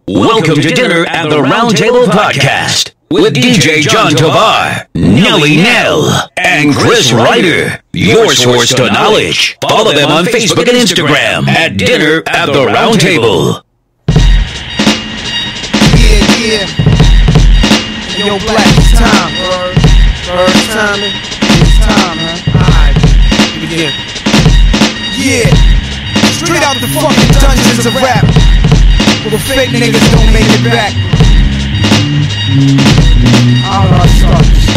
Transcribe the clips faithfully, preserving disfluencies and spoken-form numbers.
Welcome to dinner at the Roundtable Podcast with D J John Tovar, Nelly Nell, and Chris Ryder, your source to knowledge. Follow them on Facebook and Instagram at Dinner at the Roundtable. Yeah, yeah. Yo, Black, it's time. Bird, bird timing. It's time, man. Alright, begin. Yeah. Straight out the fucking dungeons of rap. The fake niggas don't make it back. I don't know how to start this.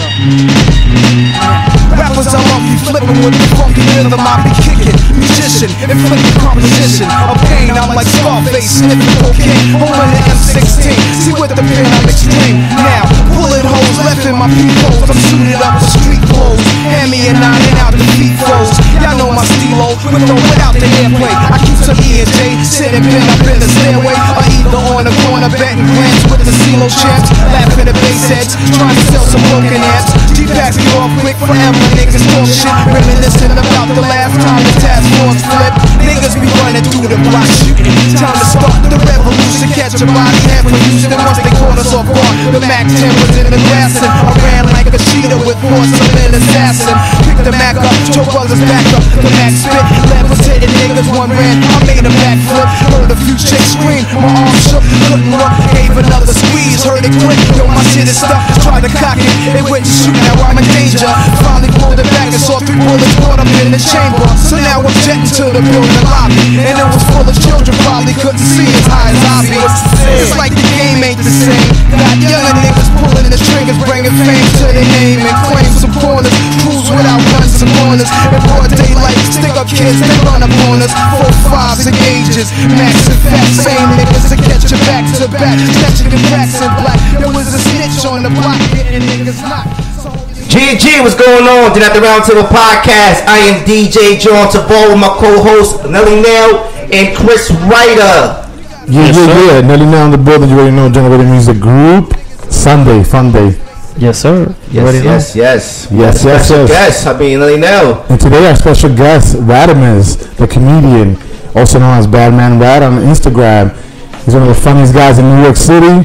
Rappers I love you flipping with the funky rhythm I be kicking. Musician, inflicting composition of pain. I'm like Scarface, sniffing cocaine. Holding the M sixteen, see with the pen I'm extreme. Now, bullet holes left in my peepholes. I'm suited up with street clothes. Hand me a nine and out the feet froze. Y'all know my stilo, with or without the airplay. I keep some E and J, sitting pin up in the stairway. Or either on the corner, betting grants with the CeeLo champs. Laughing at bass heads, trying to sell some broken amps. G-packs get off quick forever, niggas talk shit. Reminiscing about the last time the task force flipped. Niggas be running through the block shooting. Time to start the revolution, catch a body head for Houston. Once they caught us off guard, the Mac ten was in the grass. And I ran like a cheetah with force of an assassin. Picked the Mac up, two brothers back up. The Mac spit, levitated niggas, one ran. I made a backflip, heard a few chicks scream. My arm shook, couldn't look, gave another squeeze. Heard it click, yo my shit is stuck. Tried to cock it, it went to shoot, now I'm in danger. Finally pulled it back and saw three bullets caught up in the chamber. So now I'm jetting to the building lobby, and it was full of children, probably couldn't see as high as I be. It's like the game ain't the same. Got younger niggas pulling the triggers, bringing fame to their name and claim some corners. Crews without guns and corners. In broad daylight, stick up kids, they run up on us. Four fives and gauges, max and fat, same niggas to catch your back to back. Catching the cracks in black. There was a snitch on the block, getting niggas locked. G G, what's going on? Dinner at the Roundtable Podcast. I am D J John Tovar with my co-host Nelly Nell and Chris Ryder. Yeah, yes, yeah, yeah. Nelly Nell in the building. You already know, Generating Music Group. Sunday, fun day. Yes, sir. You yes, yes, know? yes, yes, yes, yes, yes. Guest, I mean Nelly Nell. And today our special guest, Radamez, the comedian, also known as Badmanrad on Instagram. He's one of the funniest guys in New York City.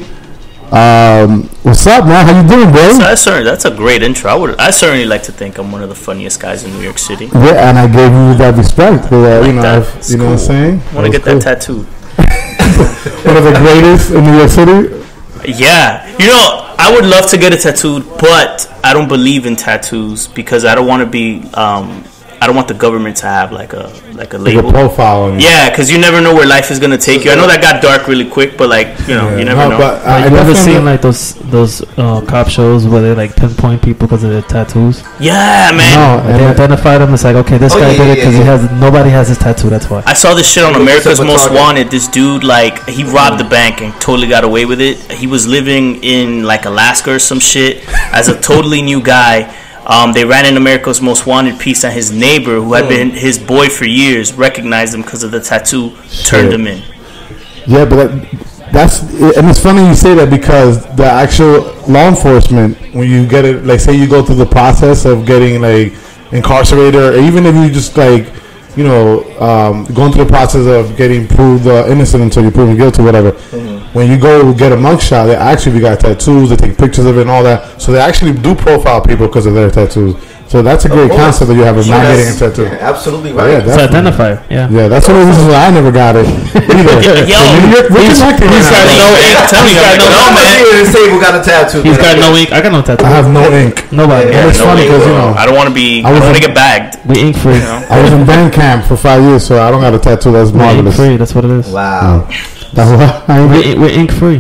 Um, what's up, man? How you doing, bro? So that's, certainly, that's a great intro. I would, I certainly like to think I'm one of the funniest guys in New York City. Yeah, and I gave you that respect. For that, like you know, that. if, you know cool. what I'm saying? I want to get cool. that tattooed. One of the greatest in New York City. Yeah, you know, I would love to get it tattooed, but I don't believe in tattoos because I don't want to be. Um, I don't want the government to have like a like a label, like a profile on you. Yeah, because you never know where life is gonna take you. I know that got dark really quick, but like you know, yeah. you never no, know. But like, I you ever seen know. like those those uh, cop shows where they like pinpoint people because of their tattoos? Yeah, man. No, and they identify them. It's like, okay, this oh, guy yeah, did it because yeah, yeah. he has nobody has his tattoo. That's why. I saw this shit on America's Most Wanted. This dude, like, he robbed the bank and totally got away with it. He was living in like Alaska or some shit as a totally new guy. Um, they ran in America's Most Wanted piece, and his neighbor, who had been his boy for years, recognized him because of the tattoo, turned him in. Yeah, but that, that's and it's funny you say that because the actual law enforcement, when you get it, like say you go through the process of getting like incarcerated, or even if you just like, you know, um, going through the process of getting proved uh, innocent until you're proven guilty, whatever. Mm-hmm. When you go get a mugshot, they actually got tattoos. They take pictures of it and all that. So they actually do profile people because of their tattoos. So that's a great concept that you have of not getting a tattoo. Yeah, absolutely right. Yeah, it's an identifier. Yeah, yeah. That's one of the reasons why I never got it either. Yo, he's, he's got no ink. Tell me, got no man. This table got a tattoo. He's got no ink. I got no tattoo. I have no ink. Nobody. Yeah, and it's no funny because you know I don't want to be. I, I don't want to in, get bagged. We ink free. You know? I was in band camp for five years, so I don't got a tattoo. That's We're ink marvelous. free. That's what it is. Wow. Yeah. That's what I we're, we're ink free.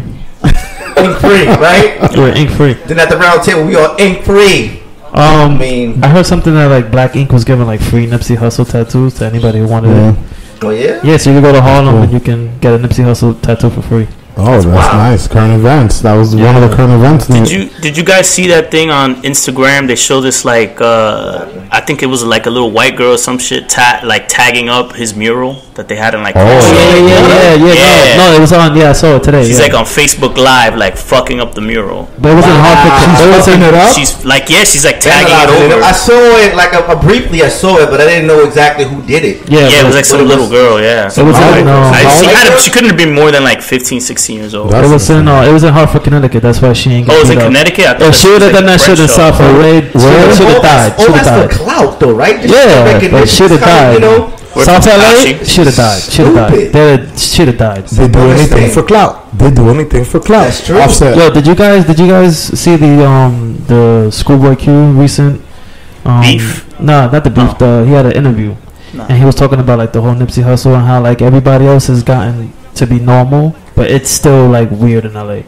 Ink free, right? We're ink free. Then at the round table, we are ink free. Um, I mean, I heard something that like Black Ink was giving like free Nipsey Hussle tattoos to anybody who wanted yeah. it. Oh yeah. Yeah, so you can go to Harlem cool. and you can get a Nipsey Hussle tattoo for free. Oh, that's wow. nice. Current events. That was yeah. one of the current events. Did you did you guys see that thing on Instagram? They show this like uh, I think it was like a little white girl or some shit ta- like tagging up his mural that they had in like. Oh yeah, yeah, yeah, yeah, yeah. No, no, it was on. Yeah, I saw it today. She's yeah. like on Facebook Live, like fucking up the mural. But it wasn't wow. hard for. She's It wasn't it up. She's like, yeah, she's like tagging it over. I saw it like a, a briefly. I saw it, but I didn't know exactly who did it. Yeah, yeah, it was like some little girl. Yeah, it was like, no, I, she, had, she couldn't have been more than like fifteen, sixteen sixteen years old. It was in uh, it was in Hartford, Connecticut. That's why she ain't. Oh, it was in up. Connecticut. I If she would have done that shit in South Parade, she would have died. Oh, She would that's have for died. clout, though, right? Just Yeah, but she'd have died. You know, South L A, she'd have died. She'd have died. They she'd have died. They do anything for clout. They do anything for clout. That's true. Offset. Yo, did you guys did you guys see the um the Schoolboy Q recent um, beef? Nah, not the beef. No. The, he had an interview, No. and he was talking about like the whole Nipsey Hussle and how like everybody else has gotten to be normal, but it's still like weird in L A.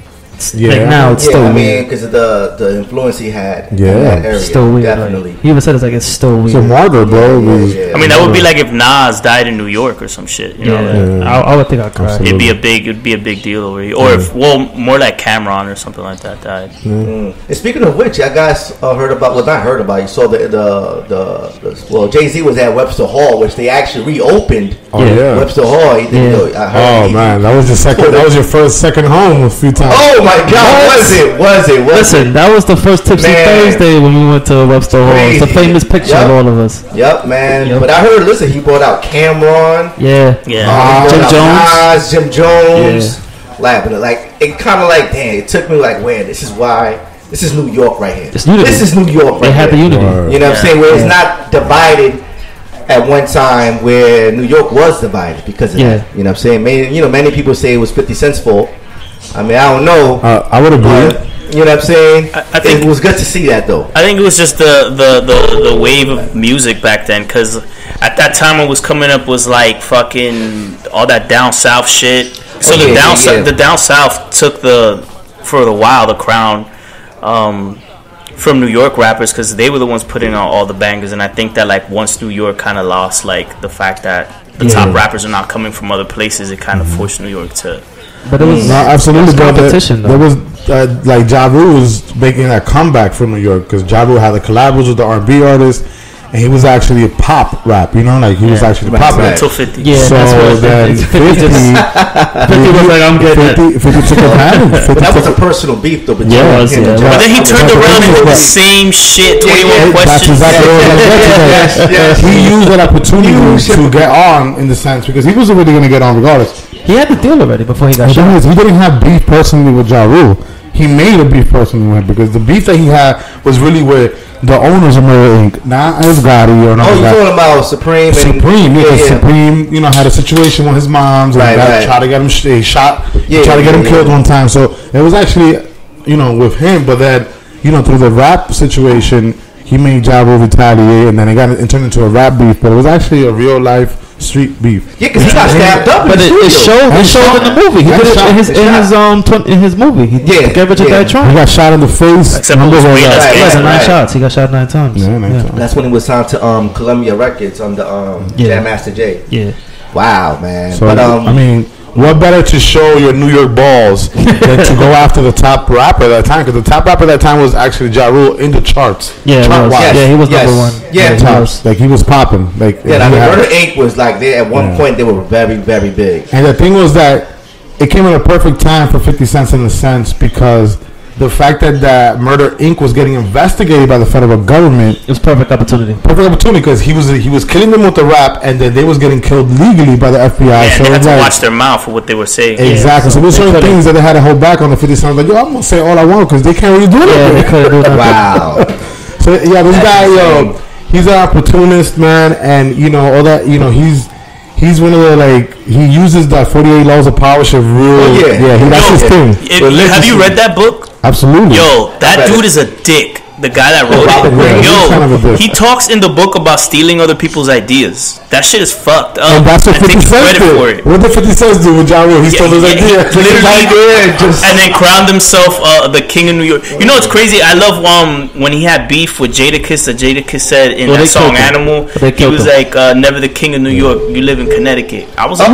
Yeah. Like now it's yeah, still I mean, weird. because of the the influence he had Yeah. in that area. It's still weird. Definitely. Like, he even said it's like it's still weird. It's a martyr, bro. Yeah, We- yeah. I mean, that would be like if Nas died in New York or some shit. You know, yeah, like, Yeah. I, I would think I'd cry. Absolutely. it'd be a big, it'd be a big deal over here. Or if, well, more like Cameron or something like that died. Mm. And speaking of which, you guys uh, heard about? Well, not heard about. You saw the the the, the well, Jay Z was at Webster Hall, which they actually reopened. Oh Yeah. yeah. Webster Hall. He did, Yeah. you know, I heard Oh he- man, that was your second. That was your first second home a few times. Oh my God! What? Was it? Was it? Was Listen, that was the first Tipsy Man. Thursday when we went to Webster Hall. It's the Crazy. famous picture Yep. of all of us. it? Yep, man. Yep. But I heard. Listen, he brought out Cameron. Yeah. Yeah. Uh, he Jim brought out Jones. Nas, Jim Jones. Laughing like it, kind of like damn. It took me like, man, this is why. This is New York right here. It's unity. This is New York right They had the here. unity. Word. You know what I'm saying? Where it's Yeah. not divided at one time where New York was divided because of Yeah. that. You know what I'm saying? Many, you know, many people say it was fifty Cent's fault. I mean, I don't know. Uh, I would agree. But, you know what I'm saying? I- I think- it was good to see that, though. I think it was just the, the, the, the wave of music back then, because at that time what was coming up was like fucking all that down south shit. So Oh, the yeah, down yeah, sou- yeah. the down south took the for a while the crown um, from New York rappers, because they were the ones putting out all the bangers. And I think that like once New York kind of lost like the fact that the Yeah. top rappers are not coming from other places, it kind of forced New York to. But it was No, absolutely, it was bro. There, competition, there though. was uh, like Ja Rule was making a comeback from New York because Ja Rule had the collabs with the R and B artists, and he was actually a pop rap. You know, like he was Yeah. actually Right, popping. right. Until fifty. Yeah, So that's what then it's- fifty, fifty was like, I'm getting it. fifty, fifty took advantage. But fifty that was a took- personal beef, though. Between Yeah, it was, him yeah. and But But then he John. turned That's around and what did the it was. same shit, Yeah, twenty-one yeah, That's questions. exactly what I was getting to. Yes, yes. He used that opportunity Huge to get on in the sense because he was already going to get on regardless. He had the deal already before he got The thing shot. is, he didn't have beef personally with Ja Rule. He made a beef personally with him because the beef that he had was really with the owners of Murder Incorporated, not as Gotti or not Oh, as you Gotti. talking about Supreme? And, Supreme, yeah, 'cause yeah. Supreme, you know, had a situation with his mom's and Right, got, right. tried to get him sh- he shot, Yeah, tried to get him yeah, killed yeah. one time. So it was actually, you know, with him, but then, you know, through the rap situation, he made Ja Rule retaliate, and then it got it turned into a rap beef. But it was actually a real life street beef. Yeah, because he got stabbed up in But the it, it studio. showed. It And showed shot. in the movie. He And did it shot. in his And in shot. his um twen- in his movie. He Yeah, gave Richard yeah. that He try. got shot in the face. Except Remember it was when way that- less Right, He Yeah, got right, nine right. shots. He got shot nine times. Yeah, nine times. That's when he was signed to um, Columbia Records under um, Yeah. Jam Master Jay. Yeah. Wow, man. So, but um, I mean, what better to show your New York balls than to go after the top rapper at that time? Because the top rapper at that time was actually Ja Rule in the charts. Yeah, it Chart was. wise. Yes, Yeah, he was yes. number one. Yeah, he Tops. was. Like he was popping. Like yeah, I he mean, had- Murder Incorporated was like they at one Yeah. point they were very, very big. And the thing was that it came at a perfect time for fifty Cent in a sense because the fact that, that Murder Incorporated was getting investigated by the federal government, It was perfect opportunity. perfect opportunity because he was he was killing them with the rap, and then they was getting killed legally by the F B I. Yeah, and so they had it's to like, watch their mouth for what they were saying. exactly. so there's they certain couldn't- things that they had to hold back on the fifty Cent. Like, yo, I'm gonna say all I want because they can't really do Yeah, they anything. couldn't do nothing. Wow. So yeah, this That's guy, insane. yo, he's an opportunist, man, and you know all that. You know he's he's one of the like he uses that forty-eight laws of power shit real. Oh, yeah. yeah, he, that's Yo, his thing. If- have you read that book? Absolutely. Yo, that read dude it. is a dick. The guy that wrote Robert it. Greene. He's kind of a Yo, dick. he talks in the book about stealing other people's ideas. That shit is fucked up. And that's what And fifty take Cent credit for did. it. What did fifty Cent do with Ja Rule? He stole his Yeah, idea. he literally did, just- and then crowned himself uh, the king of New York. You know what's crazy? I love um when he had beef with Jadakiss. That Jadakiss said in Well, that they song killed him. "Animal," They he killed was him. like, uh, "Never the king of New York. You live in Connecticut." I was like,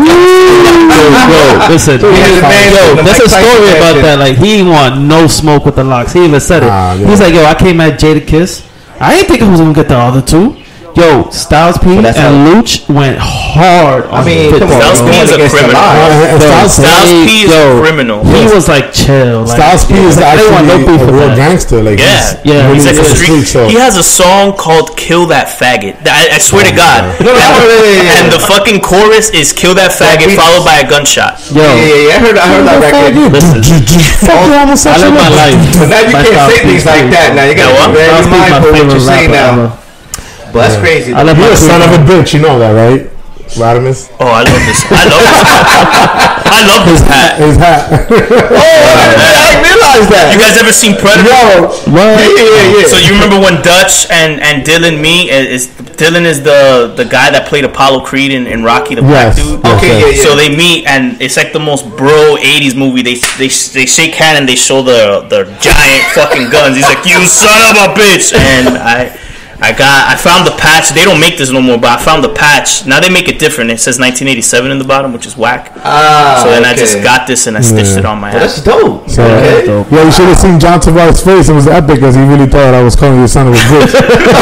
Yo, listen, So he had the man yo, from the there's a Mike Tyson story about action. that. Like, he ain't want no smoke with the locks. He even said it. Ah, yeah. He's like, yo, I came at Jada Kiss. I didn't think I was gonna get the other two. Yo, Styles P and Luch went hard. I mean, come on, Styles P is a criminal. Styles P is a criminal. He was like chill. Styles P is actually a real gangster. Like yeah, yeah. He's like a street. He has a song called "Kill That Faggot." I, I swear to God. And the fucking chorus is "Kill that faggot" followed by a gunshot. Yo, yeah, yeah, yeah. I heard, I heard that record. Listen, I live my life. But now you can't say things like that. Now you gotta be very mindful what you say now. But that's crazy. I love you, son of a bitch. You know that, right? Rodimus. Oh, I love this. I love this. I love his hat. His hat. Oh, I didn't realize that. You guys ever seen Predator? Yo, what? Yeah, yeah, yeah. So you remember when Dutch and, and Dylan meet? Is Dylan is the, the guy that played Apollo Creed in, in Rocky, the black yes. dude? Yes, okay, yes. yeah, yeah. So they meet, and it's like the most bro eighties movie. They they they shake hand and they show the the giant fucking guns. He's like, "You son of a bitch!" And I. I got. I found the patch. They don't make this no more, but I found the patch. Now they make it different. It says nineteen eighty-seven in the bottom, which is whack. Ah, so then okay. I just got this and I stitched yeah. it on my well, ass. that's dope. So, okay. that's dope. Yeah, you should have seen John Tavares' face. It was epic because he really thought I was calling you son of a bitch.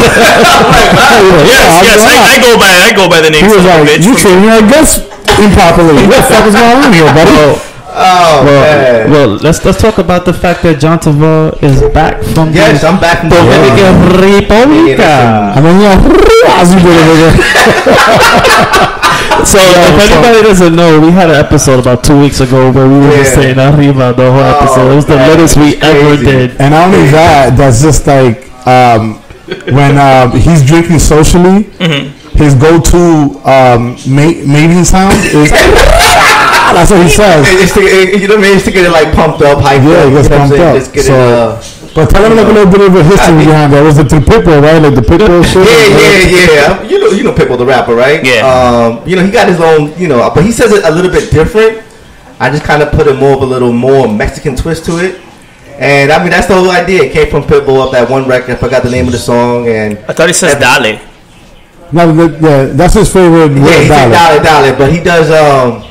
yes, yes. I, I go by. I go by the name. He was like, bitch "You treating me, I guess, improperly. What the fuck is going on here, buddy?" Oh, well, man. well, let's let's talk about the fact that John Tavares is back from yes, the I'm back from the Dominican Republica. I mean, yeah, so if anybody doesn't know, we had an episode about two weeks ago where we were yeah. just saying arriba the whole oh, episode. It was the man, latest we ever did. And not only that, that's just like um, when uh, he's drinking socially, mm-hmm. his go-to um, ma- mating sound is. That's what he says. It's to, you know what I mean? It's to get it like pumped up, hyped yeah, up. Yeah, it gets pumped up. Just get so, it, uh, but tell him like a little bit of a history behind that. Was it the Pitbull, right? Like the Pitbull shit? Yeah, yeah, yeah. You know, you know Pitbull, the rapper, right? Yeah. Um, you know, he got his own, you know, but he says it a little bit different. I just kind of put it more of a little more Mexican twist to it. And I mean, that's the whole idea. It came from Pitbull up that one record. I forgot the name of the song. And I thought he says Dale. No, yeah, that's his favorite word. Yeah, he said Dale, Dale, but he does. Um,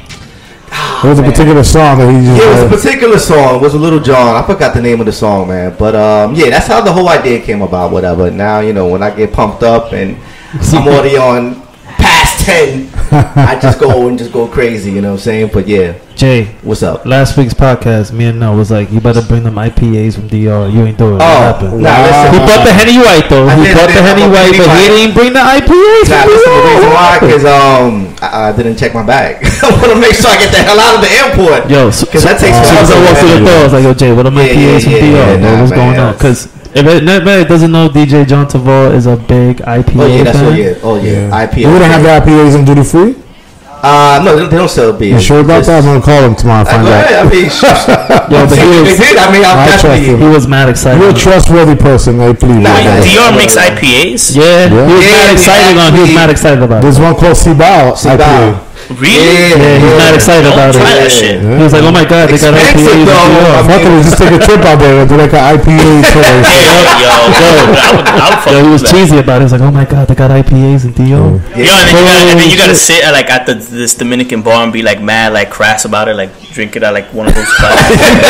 It was a particular song that he just. Yeah, it was a particular song. It was a Little John. I forgot the name of the song, man. But um, yeah, that's how the whole idea came about. Whatever. Now you know when I get pumped up and I'm already on past ten, I just go and just go crazy. You know what I'm saying? But yeah, Jay, what's up? Last week's podcast, me and Noah was like, "You better bring them I P As from D R. You ain't doing it." Oh, what happened? Nah, wow. listen, he uh, bought the Henny White though. I he did, bought I the did, Henny I White, but White. he didn't bring the I P As. Nah, listen, the reason why because um I, I didn't check my bag. I want to make sure I get the hell out of the airport. Yo, because so, that takes. As soon as I walked through the door, I was like, "Yo, Jay, what are my yeah, I P As yeah, from yeah, D R? yeah, nah, What's man, going on?" Because if anybody doesn't know, D J John Tavares is a big I P A Oh yeah, that's fan. what, yeah. Oh yeah, yeah. I P A. We don't have the I P As in duty free. Uh, no, they don't sell beer. You sure about that? I'm gonna call him tomorrow. Find out. I mean, Yo, but he was, they did. I mean, I'm I definitely. he was mad excited. You're a trustworthy person, I believe. Nah, Wait, yeah, D R yeah, makes yeah. I P As? Yeah, Yeah. he was Yeah, mad he excited on. He was actually- mad excited about it. There's one called Cibao. Cibao. Really? Yeah, Yeah, he was mad excited Don't about try it. that shit. Yeah. He was like, "Oh my god, they got I P As." Expensive, in though. D R. I Fuck it, let's just take a trip out there and do like an I P A tour. Yo, yo, yo, I would, I would fuck Yo, he was with that. cheesy about it. He was like, "Oh my god, they got I P As in D R." Yo, and then you gotta, and then you gotta shit. sit at, like at the, this Dominican bar and be like mad, like crass about it, like drink it at like one of those spots.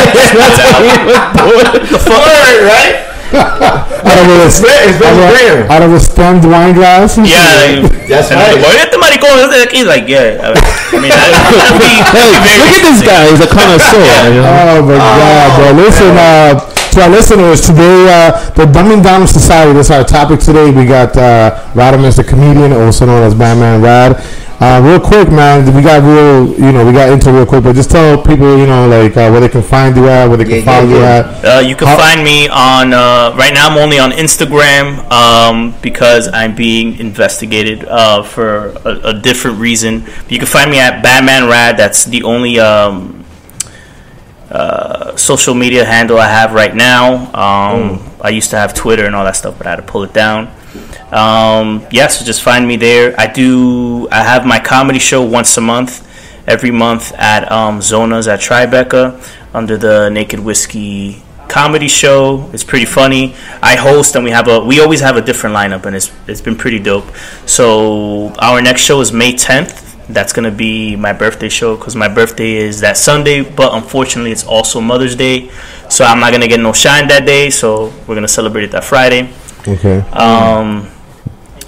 The fuck, right? Out of a, It's very, it's very rare. out of a stemmed wine glass. Yeah, like, That's and I'm right. like, este maricón, he's like, yeah. I mean, that, that'd be, Hey, that'd be very look at this interesting. guy. He's a connoisseur. You know? Oh my god, bro! Listen, uh, to our listeners today, uh, the Dumbing Down of Society. That's our topic today. We got uh, Rodimus, the comedian, also known as Badmanrad. Uh, real quick, man, we got real, you know, we got into it real quick, but just tell people, you know, like uh, where they can find you at, where they can Yeah, follow yeah, you yeah. at. Uh, you can How- find me on, uh, right now I'm only on Instagram um, because I'm being investigated uh, for a, a different reason. You can find me at Badmanrad. That's the only um, uh, social media handle I have right now. Um, mm. I used to have Twitter and all that stuff, but I had to pull it down. Um, yeah, so just find me there. I do, I have my comedy show once a month, every month at um, Zonas at Tribeca under the Naked Whiskey comedy show. It's pretty funny. I host and we have a, we always have a different lineup and it's it's been pretty dope. So our next show is May tenth. That's going to be my birthday show because my birthday is that Sunday, but unfortunately it's also Mother's Day. So I'm not going to get no shine that day. So we're going to celebrate it that Friday. Okay. Um,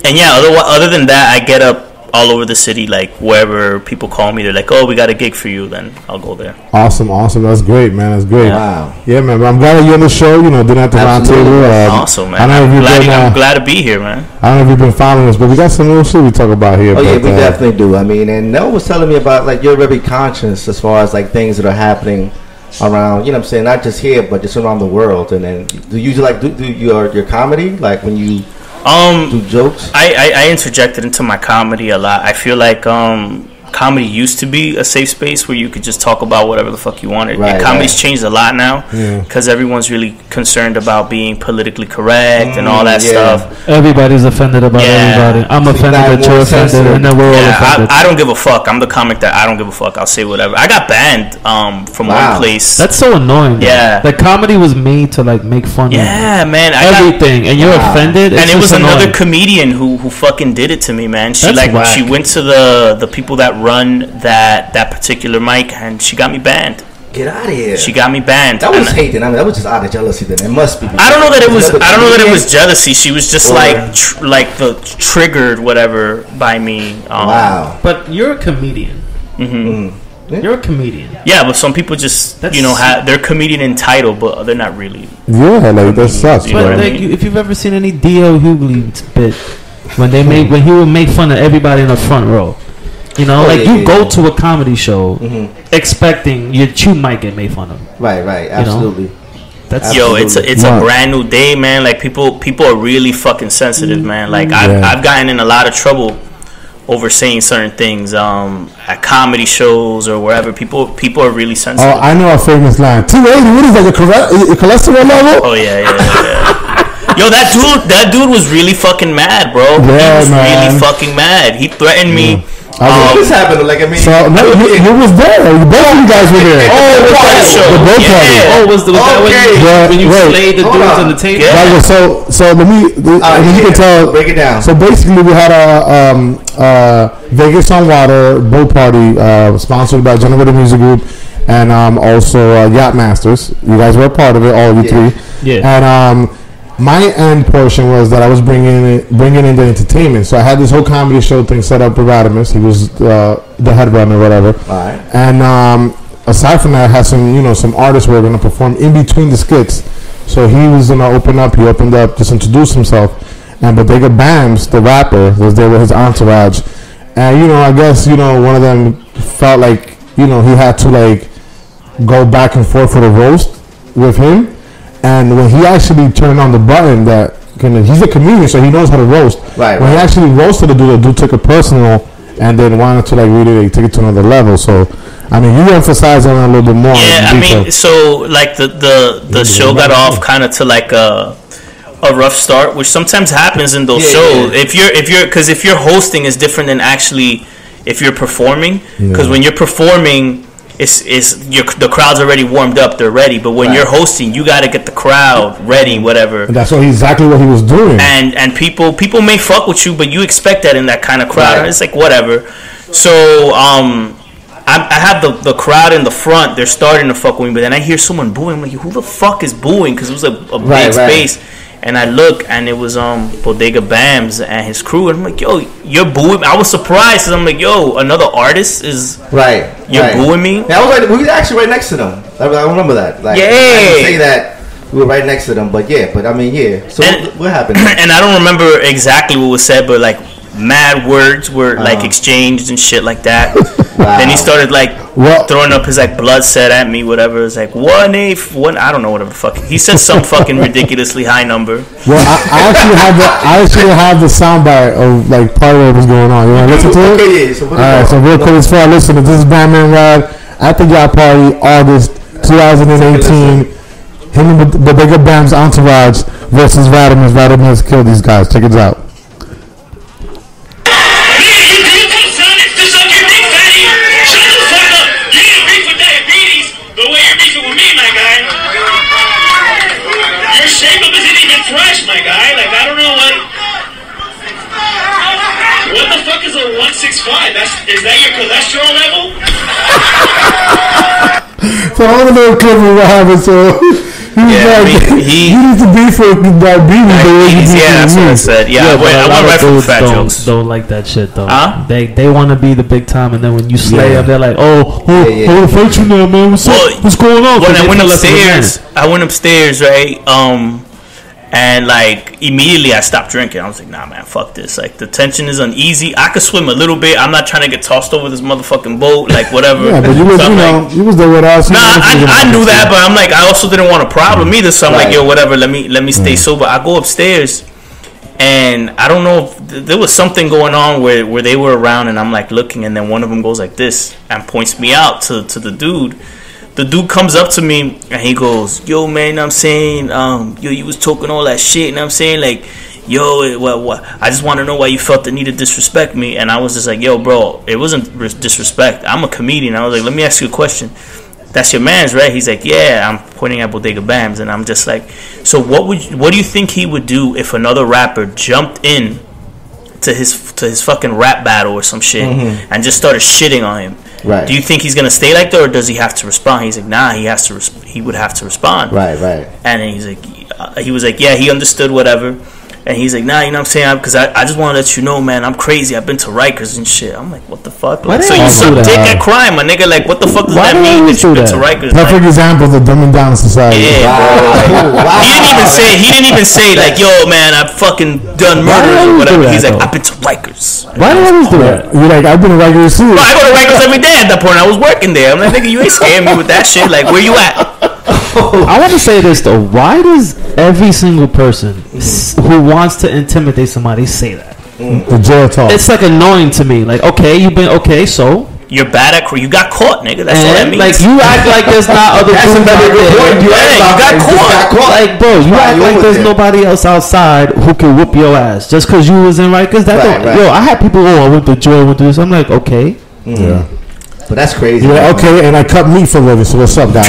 And yeah, other other than that, I get up all over the city, like wherever people call me, they're like, "Oh, we got a gig for you." Then I'll go there. Awesome, awesome. That's great, man. That's great. Wow. Yeah, man. I'm glad that you're on the show. You know, dinner at the round table. Um, awesome, man. I know I'm, if glad, been, uh, I'm glad to be here, man. I don't know if you've been following us, but we got some little shit we talk about here. Oh but, yeah, we uh, definitely do. I mean, and Nell was telling me about like you're very conscious as far as like things that are happening around. You know what I'm saying? Not just here, but just around the world. And then do you like do, do your your comedy like when you um do jokes? I, I I interjected into my comedy a lot. I feel like um. comedy used to be a safe space where you could just talk about whatever the fuck you wanted. Right, and comedy's right. changed a lot now because yeah. everyone's really concerned about being politically correct mm, and all that yeah. stuff. Everybody's offended about yeah. everybody. I'm See, offended that you're offended, sensitive. And then we're yeah, all offended. I, I don't give a fuck. I'm the comic that I don't give a fuck. I'll say whatever. I got banned um, from wow. one place. That's so annoying. Yeah, like comedy was made to like make fun yeah, of. Yeah, man. I everything, got, and you're wow. offended. It's and it was annoying. another comedian who who fucking did it to me, man. She That's like whack. She went to the the people that run that. that particular mic, and she got me banned. Get out of here! She got me banned. That was hating. I mean, that was just out of jealousy. Then it must be. I don't know that it was. I don't know that it was jealousy. She was just or, like, tr- like the triggered whatever by me. Um, wow! But you're a comedian. Mm-hmm. Mm. Yeah. You're a comedian. Yeah, but some people just That's you know have they're comedian in title, but they're not really. Yeah, like that sucks. But like, you, if you've ever seen any D L Hughley bit when they make when he would make fun of everybody in the front row. You know, oh, like yeah, you yeah, go yeah. to a comedy show mm-hmm. expecting you, you might get made fun of. Right, right, absolutely. You know? That's Yo, it's a, it's yeah. a brand new day, man. Like people, people are really fucking sensitive, man. Like I've yeah. I've gotten in a lot of trouble over saying certain things um, at comedy shows or wherever. People people are really sensitive. Oh, I know a famous line. two eighty. What is that? Your cholesterol level? Oh yeah, yeah, yeah. Yo, that dude, that dude was really fucking mad, bro. Yeah, he was man. really fucking mad. He threatened me. Yeah. Um, what was happening? Like I mean, so no, you, you was there. Both of you guys were there. Oh, the party show. The boat yeah. party. Oh, was the was okay. that when you, yeah, when you wait. slayed the Hold dudes on. on the table? Yeah. Right, so so let me. The, uh, you yeah. can tell. Break it down. So basically, we had a um, uh, Vegas on Water boat party uh, sponsored by Generator Music Group and um, also uh, Yacht Masters. You guys were a part of it, all of you yeah. three. Yeah. And um. My end portion was that I was bringing in, bringing in the entertainment. So I had this whole comedy show thing set up with Radimus. He was uh, the headrunner or whatever. All right. And um, aside from that, I had some, you know, some artists who were going to perform in between the skits. So he was going to open up. He opened up, just introduced himself. And Bodega Bams, the rapper, was there with his entourage. And, you know, I guess, you know, one of them felt like, you know, he had to, like, go back and forth for the roast with him. And when he actually turned on the button, that he's a comedian, so he knows how to roast. Right. When right. he actually roasted the dude, the dude took it personal, and then wanted to like really like, take it to another level. So, I mean, you emphasize on it a little bit more. Yeah, I mean, so like the the, the show got off kind of to like a a rough start, which sometimes happens in those yeah, shows. Yeah. If you're if you're because if you're hosting is different than actually if you're performing. Because yeah. when you're performing. It's, it's your, the crowd's already warmed up, they're ready. But when right. you're hosting, you got to get the crowd ready, whatever. And that's what exactly what he was doing. And and people people may fuck with you, but you expect that in that kind of crowd. Right. It's like whatever. So um, I, I have the, the crowd in the front. They're starting to fuck with me, but then I hear someone booing. I'm like, who the fuck is booing? Because it was a, a right, big right. space. And I look, and it was um Bodega Bams and his crew, and I'm like, yo, you're booing me. I was surprised, because I'm like, yo, another artist is right. You're right. booing me. Yeah, I was right, we were actually right next to them. I, I remember that. Like, yeah, I didn't say that we were right next to them, but yeah, but I mean, yeah. So and, what, what happened? And I don't remember exactly what was said, but like mad words were uh-huh. like exchanged and shit like that. Wow. Then he started like what? throwing up his like blood set at me, whatever. It's like one eight one. I don't know whatever the fuck he said. Some fucking ridiculously high number. Well, I, I actually have the I actually have the soundbite of like part of what was going on. You want to listen to it? Okay, yeah. So all right. So real quick, as far as listening, this is Badmanrad at the Yacht Party, August twenty eighteen. Him and the Bigger Bam's entourage versus Radimus. Radimus killed these guys. Check it out. one sixty-five. That's is that your cholesterol level? So I don't know what happened. So Yeah, like, I mean, he. You need to be for that beat. Yeah, that's what I said. Yeah, Yeah, I went, but a I lot went of right from dudes fat don't, jokes. don't like that shit though. Huh? They they want to be the big time, and then when you slay Yeah. them, they're like, oh, oh, Yeah, yeah. oh, fight you now, man. What's Well, up? What's going on? When 'Cause I they went feel less of a man. upstairs, I went upstairs, right? Um, and like immediately I stopped drinking. I was like, nah, man, fuck this. Like the tension is uneasy. I could swim a little bit. I'm not trying to get tossed over this motherfucking boat, like whatever. Yeah, but you was, So you I'm know, like, you was there with us. Nah, I, I knew that, but I'm like, I also didn't want a problem either. So I'm Right. like, yo, whatever. Let me let me stay Mm. sober. I go upstairs, and I don't know if th- there was something going on where, where they were around, and I'm like looking, and then one of them goes like this and points me out to to the dude. The dude comes up to me and he goes, yo, man, you know what I'm saying, um, yo, you was talking all that shit, you know what I'm saying, like, yo, what, what, I just want to know why you felt the need to disrespect me. And I was just like, yo, bro, it wasn't res- disrespect. I'm a comedian. I was like, let me ask you a question. That's your man's, right? He's like, yeah. I'm pointing at Bodega Bams, and I'm just like, so what would you, what do you think he would do if another rapper jumped in to his to his fucking rap battle or some shit Mm-hmm. and just started shitting on him? Right. Do you think he's gonna stay like that, or does he have to respond? He's like, nah, he has to. Res- he would have to respond. Right, right. And then he's like, uh, he was like, yeah, he understood whatever. And he's like, nah, you know what I'm saying? Because I, I just want to let you know, man, I'm crazy. I've been to Rikers and shit. I'm like, what the fuck? Why Like, they so you always suck do dick that? at crime, my nigga. Like, what the fuck does Why that they mean always that you've do been to that? Rikers? Perfect Like, example of the dumbing down society. yeah, bro. Wow. He didn't even say, he didn't even say, like, yo, man, I've fucking done Why murders they or always whatever. do that, He's like, though? I've been to Rikers. Why do they always do that? You're like, I've been a regular too. Bro, I go to Rikers every day at that point. I was working there. I'm like, nigga, you ain't scaring me with that shit. Like, where you at? I want to say this though. Why does every single person s- who wants to intimidate somebody say that? The jail talk. It's like annoying to me. Like, okay, you've been okay, so You're bad at cr- You got caught, nigga. That's all that and means. like you act like there's not other That's dudes out another good point. You there. act you like got you just caught. got caught. Like, bro, you Why act you like over there's there? nobody else outside who can whoop your ass just because you was in Rikers. That Right, don't, right. yo, I had people. Oh, I went to jail. Went to this. I'm like, okay. Yeah. But that's crazy. You're like, okay, and I cut meat for a living, so what's up, guys?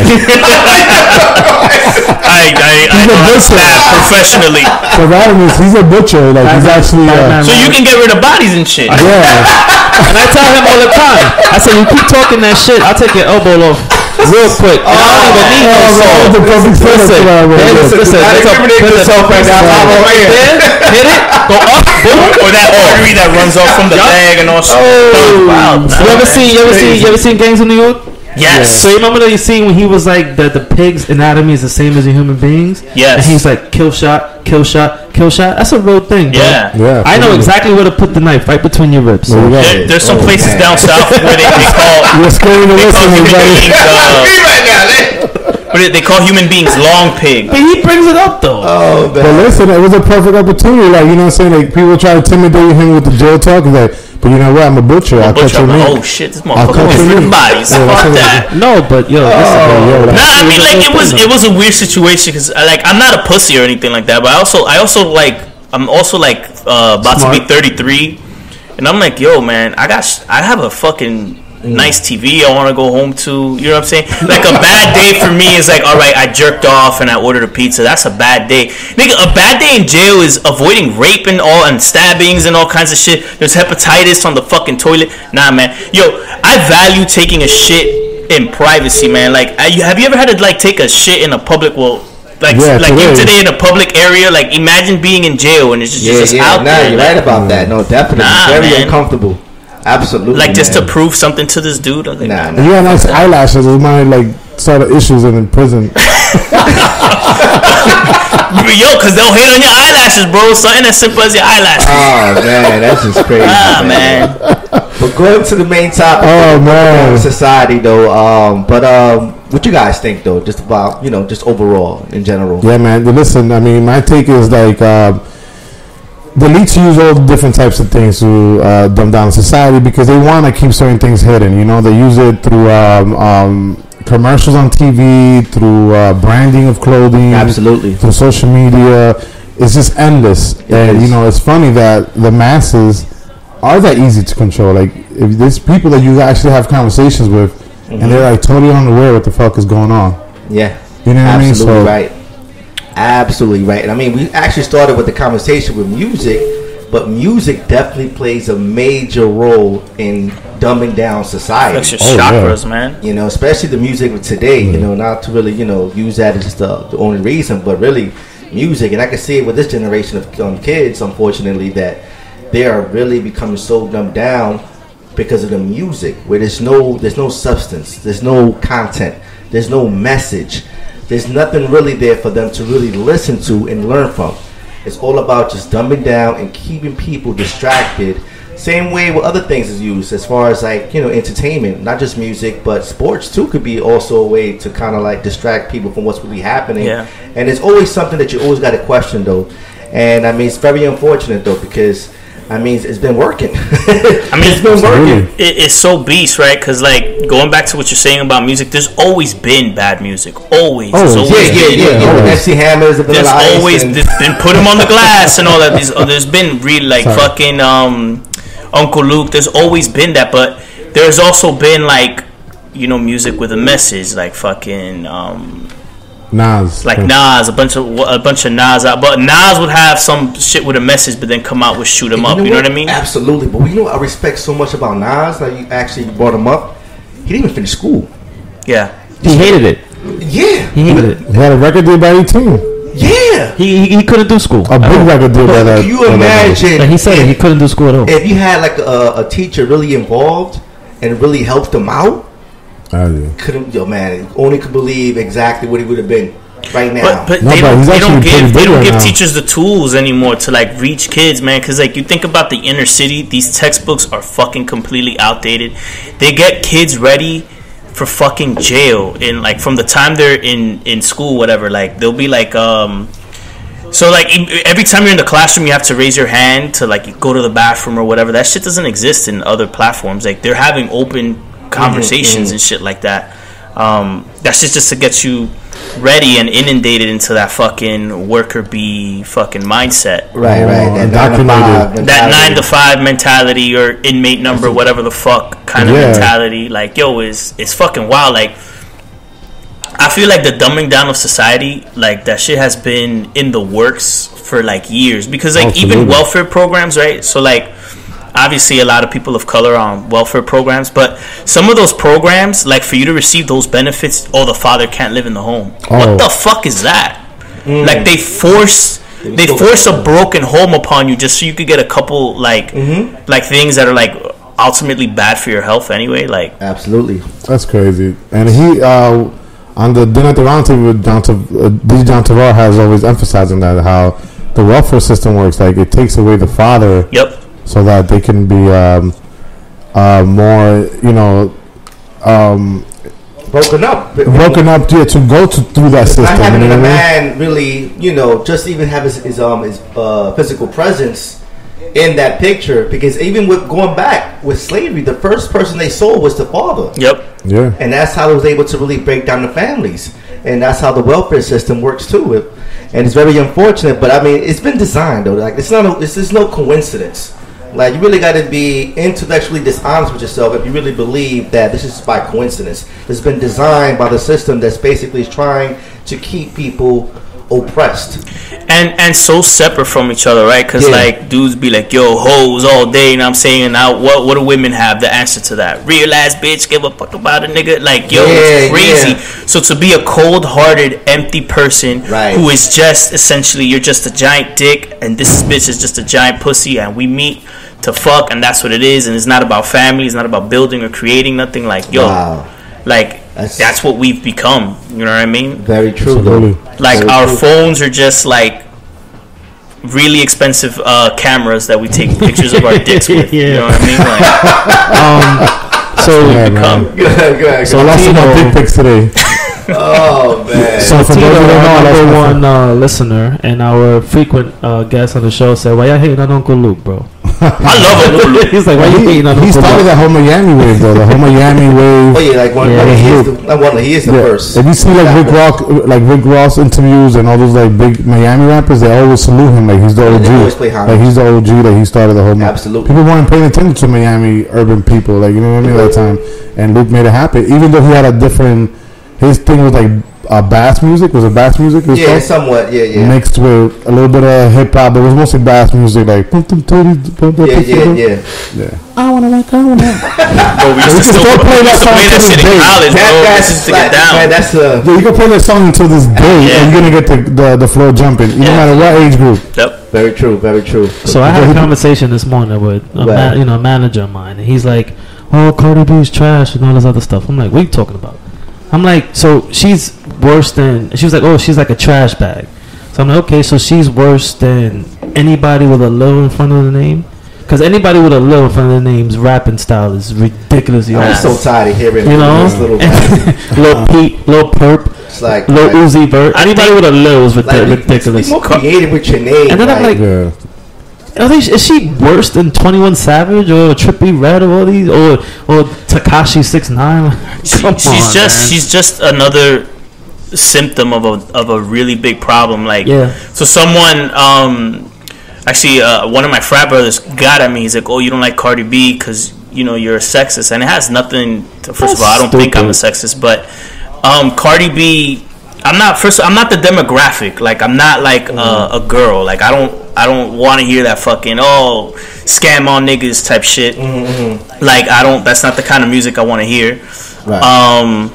I, I, I He's a know how to butcher. stab professionally. So Radimus, he's a butcher. Like, he's actually. Uh, So you can get rid of bodies and shit. yeah. And I tell him all the time. I say, you keep talking that shit, I'll take your elbow off real quick. And I don't even need no Oh, saw. the perfect setup Listen, for that, man. listen, Listen, listen, not listen, incriminate listen, yourself right now. listen, I'm over here. Hit it, hit it, go up, boom. Or that artery that runs off from the leg and all shit. Oh, Wow. you ever seen? You ever seen? You ever seen Gangs of New York? Yes. So you remember that you seen when he was like the the pig's anatomy is the same as a human being's? Yes. And he's like kill shot, kill shot, kill shot. That's a real thing, bro. Yeah. Yeah. I know exactly where to put the knife, right between your ribs. There you go. There, there's some Oh, places man. down south where they, they call You're scaring the they call listeners, human buddy. beings uh, right now, what is it? They call human beings long pig. But he brings it up though. Oh, But man. listen, it was a perfect opportunity. Like, you know what I'm saying? Like, people try to intimidate him with the jail talk. He's like, but you know what? I'm a butcher. I'll cut Butcher, your I'm like, meat. oh shit, this I'll motherfucker cut gets your rid of meat. bodies. Yeah, Fuck that's that. No, but yo, listen, Oh, yo, Nah, that's- I mean, like it was, thing, it was a weird situation because, like, I'm not a pussy or anything like that. But I also, I also like, I'm also like uh, about Smart. to be thirty-three, and I'm like, yo, man, I got, sh- I have a fucking nice T V I want to go home to. You know what I'm saying? Like a bad day for me is like, all right, I jerked off and I ordered a pizza. That's a bad day, nigga. A bad day in jail is avoiding rape and all and stabbings and all kinds of shit. There's hepatitis on the fucking toilet. Nah, man, yo, I value taking a shit in privacy, man. Like, I, have you ever had to like take a shit in a public? Well, like, Yeah, like you today. today in a public area. Like, imagine being in jail and it's just, Yeah, you're just yeah. out Nah, there. you're like, right about that. No, definitely. Nah, Very man. uncomfortable. Absolutely. like just to man. prove something to this dude. I was like, Nah, If nah. you had nice eyelashes, it might like start issues in prison. yo, cause they'll hate on your eyelashes, bro. Something as simple as your eyelashes. Oh man, that's just crazy. Ah, man. But going to the main topic. Oh, of man. society though. Um, but um, what you guys think though? Just about you know, just overall in general. Yeah, man. But listen, I mean, my take is like um, the elites use all different types of things to uh, dumb down society because they want to keep certain things hidden. You know, they use it through um, um, commercials on T V, through uh, branding of clothing, Absolutely. through social media. It's just endless. It and is. you know, it's funny that the masses are that easy to control. Like, if there's people that you actually have conversations with, Mm-hmm. and they're like totally unaware what the fuck is going on. Yeah. You know what I mean? Absolutely So- right. Absolutely right. And I mean, we actually started with the conversation with music but music definitely plays a major role in dumbing down society. That's your Oh, chakras, yeah. man. You know, especially the music of today. You know, not to really, you know, use that as just the, the only reason, but really music. And I can see it with this generation of um, kids, unfortunately, that they are really becoming so dumbed down because of the music, where there's no there's no substance, there's no content, there's no message, there's nothing really there for them to really listen to and learn from. It's all about just dumbing down and keeping people distracted. Same way with other things is used as far as like, you know, entertainment, not just music, but sports too could be also a way to kind of like distract people from what's really happening. Yeah. And it's always something that you always got to question though. And I mean, it's very unfortunate though, because I mean, it's been working. I mean, it's been working. It, it's so beast, right? Because like going back to what you're saying about music, there's always been bad music. Always. Oh, There's yeah, always Yeah, been, yeah, yeah. Yeah. yeah. F C Hammers, the There's Vanilla Ice, always and- there's been put him on the glass and all that. There's, there's been really like Sorry. fucking um, Uncle Luke. There's always been that, but there's also been like, you know, music with a message, like fucking um, Nas. like Nas, a bunch of a bunch of Nas out. But Nas would have some shit with a message, but then come out with shoot 'em up. You know what I mean? Absolutely. But you know what I respect so much about Nas, that you actually brought him up? He didn't even finish school. Yeah. He hated it. Yeah. He hated it. He had a record deal by eighteen. Yeah. He he, he couldn't do school. A big record deal by that. Can you by that age. imagine Like he said, it, he couldn't do school at all. if you had like a, a teacher really involved and really helped him out? Oh, yeah. Couldn't, yo man, only could believe exactly what he would have been right now. But, but No, they but don't, he's they don't actually pretty give they big don't right give now. teachers the tools anymore to like reach kids, man. Because like you think about the inner city, these textbooks are fucking completely outdated. They get kids ready for fucking jail in like from the time they're in in school, whatever. Like they'll be like um. So like e- every time you're in the classroom, you have to raise your hand to like go to the bathroom or whatever. That shit doesn't exist in other platforms. Like they're having open conversations mm-hmm. and shit like that. Um, that's just just to get you ready and inundated into that fucking worker bee fucking mindset. right, right. Oh, That nine to five indoctrinated. That mentality. nine to five mentality or inmate number, whatever the fuck kind of Yeah. mentality. Like yo, is it's fucking wild. Like I feel like the dumbing down of society, like that shit has been in the works for like years. Because like Absolutely. even welfare programs, right? So like obviously a lot of people of color are on welfare programs, but some of those programs, like for you to receive those benefits, oh, the father can't live in the home. Oh. What the fuck is that? Like they force they force a broken home upon you just so you could get a couple like like things that are like ultimately bad for your health anyway. Like Absolutely. That's crazy. And he, uh, on the Dinner at the Round Table, John Tav- uh, D J John Tavar has always emphasizing that, how the welfare system works. Like, it takes away the father yep. so that they can be um, uh, more, you know, um, Broken up. broken up yeah, to go to, through that system. Not having you know a what I mean? man really, you know, just even have his, his um his uh, physical presence in that picture, because even with going back with slavery, the first person they sold was the father. Yep. Yeah. And that's how it was able to really break down the families. And that's how the welfare system works too. It, and it's very unfortunate, but I mean, it's been designed though. Like it's not, a, it's just no coincidence. Like you really got to be intellectually dishonest with yourself if you really believe that this is by coincidence. It's been designed by the system that's basically trying to keep people oppressed. And and so separate from each other, right? Because Yeah. like dudes be like, yo, hoes all day, and I'm saying now, what what do women have the answer to that? Real ass bitch, give a fuck about a nigga. Like yo, Yeah, it's crazy. yeah. So to be a cold-hearted, empty person Right. who is just essentially you're just a giant dick, and this bitch is just a giant pussy, and we meet to fuck, and that's what it is, and it's not about family, it's not about building or creating nothing. Like yo, Wow. like That's- that's, what we've become. You know what I mean? Very true Absolutely. though. Like Very our true. phones are just like really expensive uh, cameras that we take pictures of our dicks with. You Yeah. know what I mean? Like, Um, so Yeah, become. man. Go ahead, go ahead, So go I ahead. lost some more dick pics today. Oh man. So for those Tito, who don't know, I our lost number my one uh, listener and our frequent uh, guest on the show said, "Why you hating on Uncle Luke, bro?" I love Uncle Luke. He's like, "Why you hating on He Uncle started Luke?" that whole Miami wave, though. The whole Miami wave. Oh yeah, like one, Yeah. one he is the, not one, he is the Yeah. first. If you see like Rick Rock, like Rick Ross interviews and all those like big Miami rappers, they always salute him like he's the Yeah, they always O play G. homage. Like he's the O G. Like he started the whole. mo- Absolutely. People weren't paying attention to Miami urban people, like you know what I mean, at that time. And Luke made it happen, even though he had a different. His thing was like uh, bass music. Was it bass music? It was Yeah, called? somewhat. Yeah, yeah. Mixed with a little bit of hip hop, but it was mostly bass music, like. Yeah, yeah, yeah. Yeah. I wanna like, I wanna. Bro, we used to still still play we that used to song play that to shit this in day. college, That, bro. that's Just to like, get down. man, that's a. Yeah, you can play that song until this day, Yeah. and you're gonna get the, the the floor jumping, no Yeah. matter what age group. Yep. Very true, very true. So I had a conversation this morning with a Right. ma- you know a manager of mine, and he's like, "Oh, Cardi B's trash and all this other stuff." I'm like, "What are you talking about?" I'm like, "So she's worse than." She was like, "Oh, she's like a trash bag." So I'm like, "Okay, so she's worse than anybody with a little in front of the name." Because anybody with a little in front of the name's rapping style is ridiculously I'm ass. so tired of hearing You know, this little guy. Lil Pete, Lil Perp, It's like, Lil like, Uzi Vert. I Anybody think- with a Lil is like, rid- be- ridiculous. Be more creative with your name. And then I'm like, Yeah. Are they, is she worse than twenty-one Savage or Trippie Redd or all these or or Tekashi six nine? She, Come she's on, just man. she's just another symptom of a of a really big problem. Like, Yeah. so someone um actually uh, one of my frat brothers got at me. He's like, "Oh, you don't like Cardi B because you know you're a sexist," and it has nothing. To, first That's of all, I don't think I'm a stupid. sexist, but um, Cardi B. I'm not first. I'm not the demographic. Like, I'm not like uh, a girl. Like, I don't. I don't want to hear that fucking oh scam on niggas type shit. Mm-hmm. Like, I don't. That's not the kind of music I want to hear. Right. Um,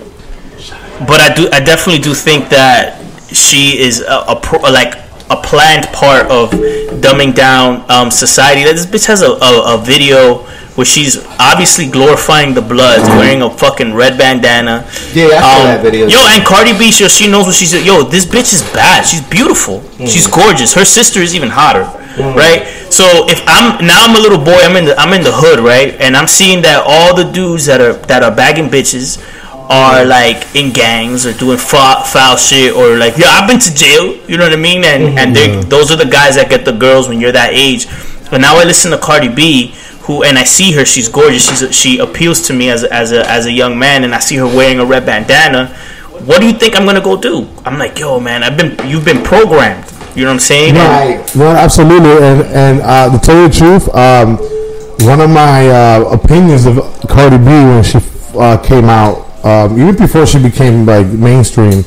but I do. I definitely do think that she is a, a pro, like a planned part of dumbing down um, society. This bitch has a, a, a video where she's obviously glorifying the Bloods, wearing a fucking red bandana. Yeah, I saw Um, that video. Yo, and Cardi B, she, she knows what she's. Yo, this bitch is bad. She's beautiful. She's gorgeous. Her sister is even hotter, right? So if I'm now I'm a little boy, I'm in the I'm in the hood, right? And I'm seeing that all the dudes that are that are bagging bitches are like in gangs or doing foul, foul shit, or like, yeah, I've been to jail. You know what I mean? And and they those are the guys that get the girls when you're that age. But now I listen to Cardi B, who, and I see her, she's gorgeous, she's a, she appeals to me as a, as a as a young man, and I see her wearing a red bandana. What do you think I'm gonna go do? I'm like, yo, man, I've been you've been programmed. You know what I'm saying? No, Right. no, absolutely. And and uh, to tell you the truth, um, one of my uh, opinions of Cardi B when she uh, came out, um, even before she became like mainstream,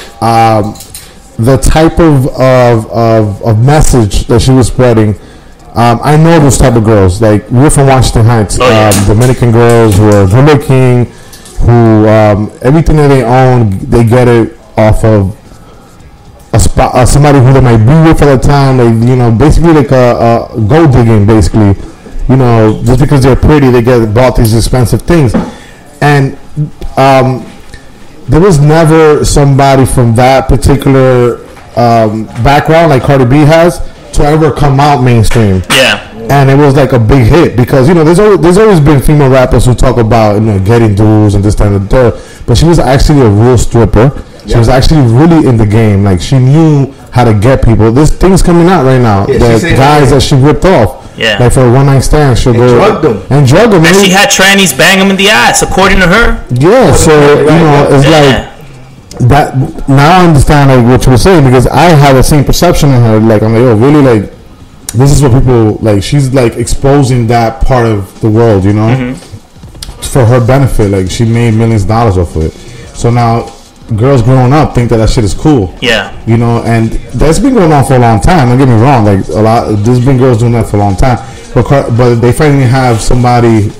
um, the type of, of of of message that she was spreading. Um, I know those type of girls. Like, we're from Washington Heights, Oh, yeah. um, Dominican girls who are good looking, who um, everything that they own, they get it off of a spot, uh, somebody who they might be with at the time. Like, you know, basically like a, a gold digging. Basically, you know, just because they're pretty, they get bought these expensive things, and um, there was never somebody from that particular um, background like Cardi B has to ever come out mainstream. Yeah. And it was like a big hit because, you know, there's always, there's always been female rappers who talk about, you know, getting dudes and this time and that. But she was actually a real stripper. She Yeah. was actually really in the game. Like, she knew how to get people. There's things coming out right now. Yeah, the she said guys that. that she ripped off. Yeah. Like, for a one night stand, she'll And go drugged them. and drug them. And man. she had trannies bang him in the ass, according to her. Yeah, so, you know, it's Yeah. like that. Now I understand like what you were saying, because I had the same perception in her. Like, I'm like, oh, really? Like, this is what people like. She's like exposing that part of the world, you know, Mm-hmm. for her benefit. Like, she made millions of dollars off of it. So now, girls growing up think that that shit is cool. Yeah. You know, and that's been going on for a long time. Don't get me wrong. Like, a lot, there's been girls doing that for a long time. But car- but they finally have somebody,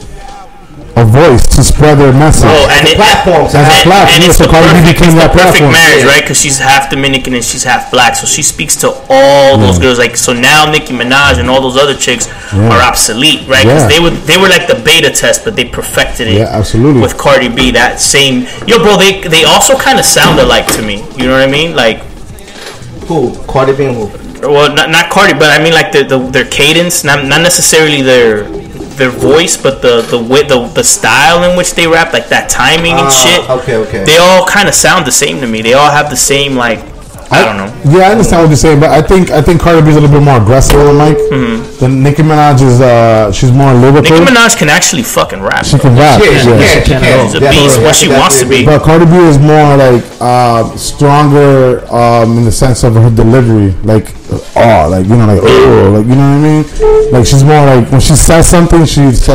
a voice to spread their message. Oh, and The it, platforms. As a and, platform, and yeah, it's so the Cardi B perfect, became it's the that perfect platform. marriage, Yeah. right? Because she's half Dominican and she's half black, so she speaks to all those girls. Like, so now Nicki Minaj and all those other chicks Yeah. are obsolete, right? Because Yeah. they were they were like the beta test, but they perfected it. Yeah, absolutely. With Cardi B, that same yo, bro. They they also kind of sound alike to me. You know what I mean? Like, Who? Cardi B and who? well, not not Cardi, but I mean like the, the their cadence, not not necessarily their their voice, but the the way the the style in which they rap, like that timing and Ah, shit. okay, okay. They all kind of sound the same to me. They all have the same, like, I don't know. Yeah, I understand what you're saying, but I think I think Cardi B's a little bit more aggressive on the mic. Mm-hmm. Then Nicki Minaj is uh she's more lyrical. Nicki Minaj can actually fucking rap. She bro. can rap. Yeah, she yeah. can. She can can. She's a Definitely. beast, what she That's wants to definitely- be. But Cardi B is more like uh, stronger um, in the sense of her delivery, like oh, like you know, like oh, like you know what I mean. Like she's more like when she says something, she says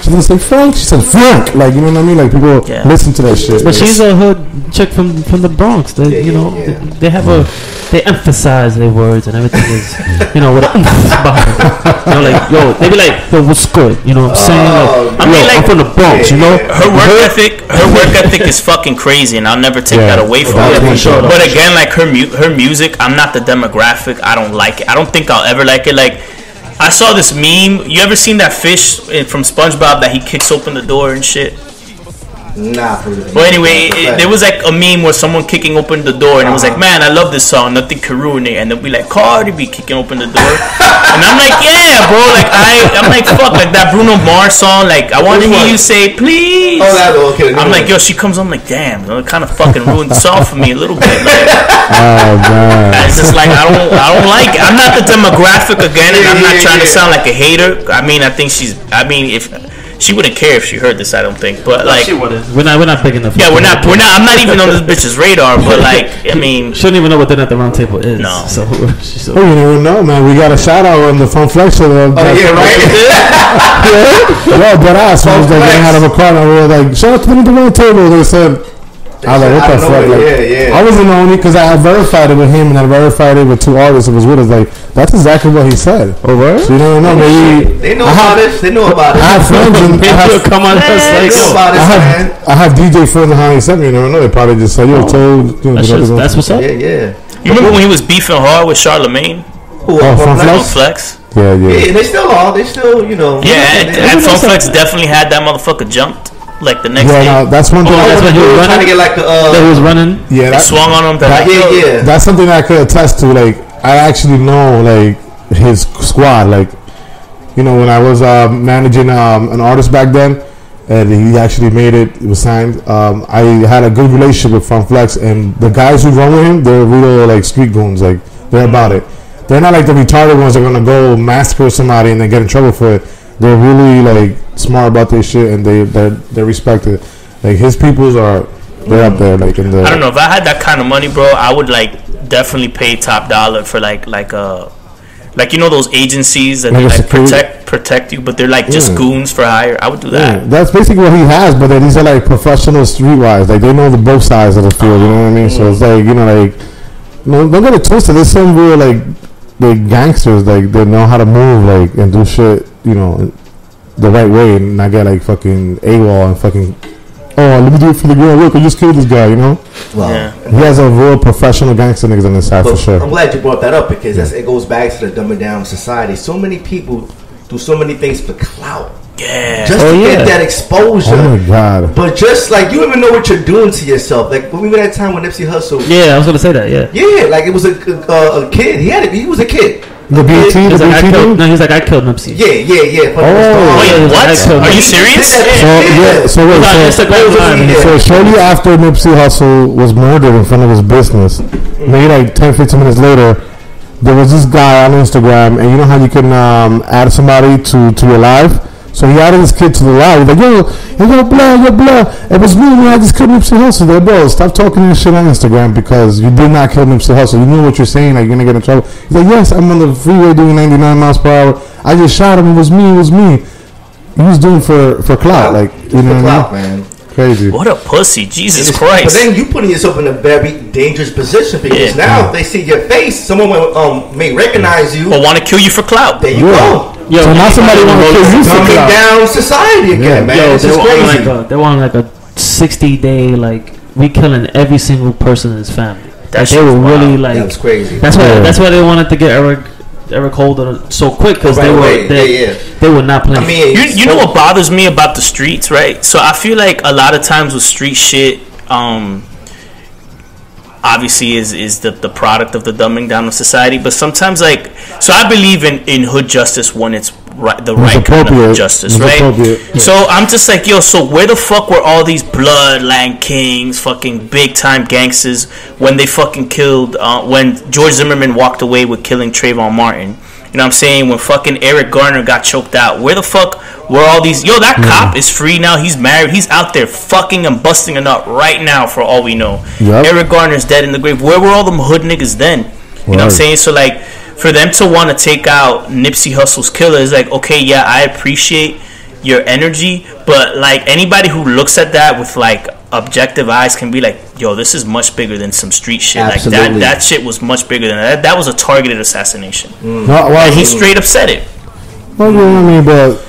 She didn't say Frank. She said Frank. Like, you know what I mean? Like, people Yeah. listen to that shit. But she's a hood chick from from the Bronx. They, Yeah, you know, yeah, yeah. They, they have a, they emphasize their words and everything is, you know, with a behind it. You know, like, yo, they be like, yo, what's good? You know what I'm saying? Like, Oh, I mean, like- I'm from the Bronx, you know? Her work ethic, her work ethic is fucking crazy, and I'll never take Yeah. that away from Yeah, her. for sure. But again, like her mu- her music, I'm not the demographic. I don't like it. I don't think I'll ever like it. Like, I saw this meme. You ever seen that fish in- from SpongeBob that he kicks open the door and shit? Nah, for real. Well, anyway, it, there was like a meme where someone kicking open the door, and it was like, "Man, I love this song. Nothing can ruin it." And they'll be like, "Cardi B kicking open the door," and I'm like, "Yeah, bro." Like I, I'm like, "Fuck!" Like that Bruno Mars song. Like I want to hear you say, "Please." Oh, that okay. I'm like, yo, she comes on like, damn, it kind of fucking ruined the song for me a little bit. Like, Oh, man. it's just like I don't, I don't like it. I'm not the demographic again, and I'm not Yeah, trying to yeah. sound like a hater. I mean, I think she's. I mean, if she wouldn't care if she heard this, I don't think. But like, She wouldn't. We're not, we're not big enough. yeah, we're not, we're not. I'm not even on this bitch's radar. But like, I mean, She don't even know what Dinner at the Round Table is. No. So she's so. Oh, you never know, man. We got a shout out on the Fun Flex show. Oh, yeah, right? Yeah, but us. I was like, they had a record, and we were like, shout out to the round table. They said, I was like, what the I know fuck? it, Like, yeah, yeah. I wasn't the only, because I had verified it with him, and I verified it with two artists that was with us. Like, that's exactly what he said. Oh, word? So you don't know, maybe. They know I about have, it. They know about it. I have friends, and I have, come on, that's They like, know about it, I man. have, I have D J friends and how he sent me. You never know. They probably just said, yo, told. You know, that's, you know, just, that's what's up. Yeah, yeah. you remember when he was beefing hard with Charlemagne Who, Oh, from Fun on Flex? Flex? Yeah, yeah. Yeah, they still are. They still, you know. Yeah, and, they, and they, Fun Flex definitely had that motherfucker jumped like the next Yeah, day. no, that's one thing. Oh, I- that's what he they was were trying to running. get like the. Uh, That he was running. yeah, They that, swung on him. That that- like, yo, yeah, yeah. that's something I could attest to. Like, I actually know like his squad. Like, you know, when I was uh, managing um, an artist back then, and he actually made it. It was signed. Um, I had a good relationship with Fun Flex, and the guys who run with him, they're real like street goons. Like, they're about it. They're not like the retarded ones that are gonna go massacre somebody and then get in trouble for it. They're really like smart about their shit, and they they're, they're respected. Like, his peoples are they're up there. Like, in the I don't know if I had that kind of money, bro. I would like definitely pay top dollar for like like uh like you know those agencies that Like they a like security- protect protect you, but they're like just Yeah. goons for hire. I would do Yeah, that. that's basically what he has, but then these are like professional streetwise. Like, they know the both sides of the field, you know what I mean? So it's like, you know, like, no, don't get it twisted. There's some real like big gangsters, like, they know how to move, like, and do shit, you know, the right way, and not get like fucking AWOL and fucking, oh, let me do it for the girl. Look, I just killed this guy, you know? Well, Yeah. He has a real professional gangster niggas on his side but for sure. I'm glad you brought that up because that's, it goes back to the dumbing down society. So many people do so many things for clout, Yeah. just Oh, to yeah. get that exposure. Oh my god. But just like you don't even know what you're doing to yourself. Like when we were that time when Nipsey Hussle. Yeah, I was gonna say that. Yeah. Yeah, like it was a, a, a kid. He had it. He was a kid. The A B kid. T, He's the like, I B T killed, dude? no, he's like, I killed Nipsey. Yeah, yeah, yeah. Oh. Wait, Yeah, what? I killed Are you him. serious? So, yeah, so wait, Hold on, so, Instagram Live. Yeah. So shortly after Nipsey Hussle was murdered in front of his business, maybe like ten, fifteen minutes later, there was this guy on Instagram, and you know how you can um, add somebody to, to your live? So he added this kid to the live. He's like, yo, yo, blah, yo, blah. It was me when I just killed Nipsey Hussle. Like, bro, stop talking this shit on Instagram because you did not kill Nipsey Hussle. You knew what you're saying, like, you're going to get in trouble. He's like, yes, I'm on the freeway doing ninety-nine miles per hour. I just shot him. It was me. It was me. He was doing for, for clout. Like, you know For what I clout, mean? man. Crazy. What a pussy, Jesus But Christ. then you putting yourself in a very dangerous position because Yeah. now if they see your face, someone will, um, may recognize you. Or want to kill you for clout. There you Yeah. go. Yo, So now somebody want to kill you for Dumbing clout. down society again, Yeah. man. Yo, this they is were on crazy. like a, they were on like a sixty day like we killing every single person in his family. That Like, shit they were was really wild. like That was crazy. That's why Yeah. that's why they wanted to get Eric Eric Holder so quick because Right they were away. they, Yeah, yeah. they were not playing. I mean, You, you know what bothers me about the streets, right? So I feel like a lot of times with street shit, um, obviously is is the, the product of the dumbing down of society. But sometimes, like, so I believe in, in hood justice when it's right, the When it's right kind of appropriate. hood justice, When it's right? appropriate. So I'm just like, yo, so where the fuck were all these bloodline kings, fucking big time gangsters when they fucking killed, uh, when George Zimmerman walked away with killing Trayvon Martin? You know what I'm saying? When fucking Eric Garner got choked out, where the fuck were all these? Yo, that cop is free now. He's married. He's out there fucking and busting a nut right now, for all we know. Yep. Eric Garner's dead in the grave. Where were all them hood niggas then? You know what I'm Right. saying? So like, for them to want to take out Nipsey Hussle's killer is like, okay, yeah, I appreciate your energy, but like anybody who looks at that with like objective eyes can be like, yo, this is much bigger than some street shit. Absolutely. Like that that shit was much bigger than that. That was a targeted assassination. Mm. No, well, And he straight up said it. Well, you know what I mean, but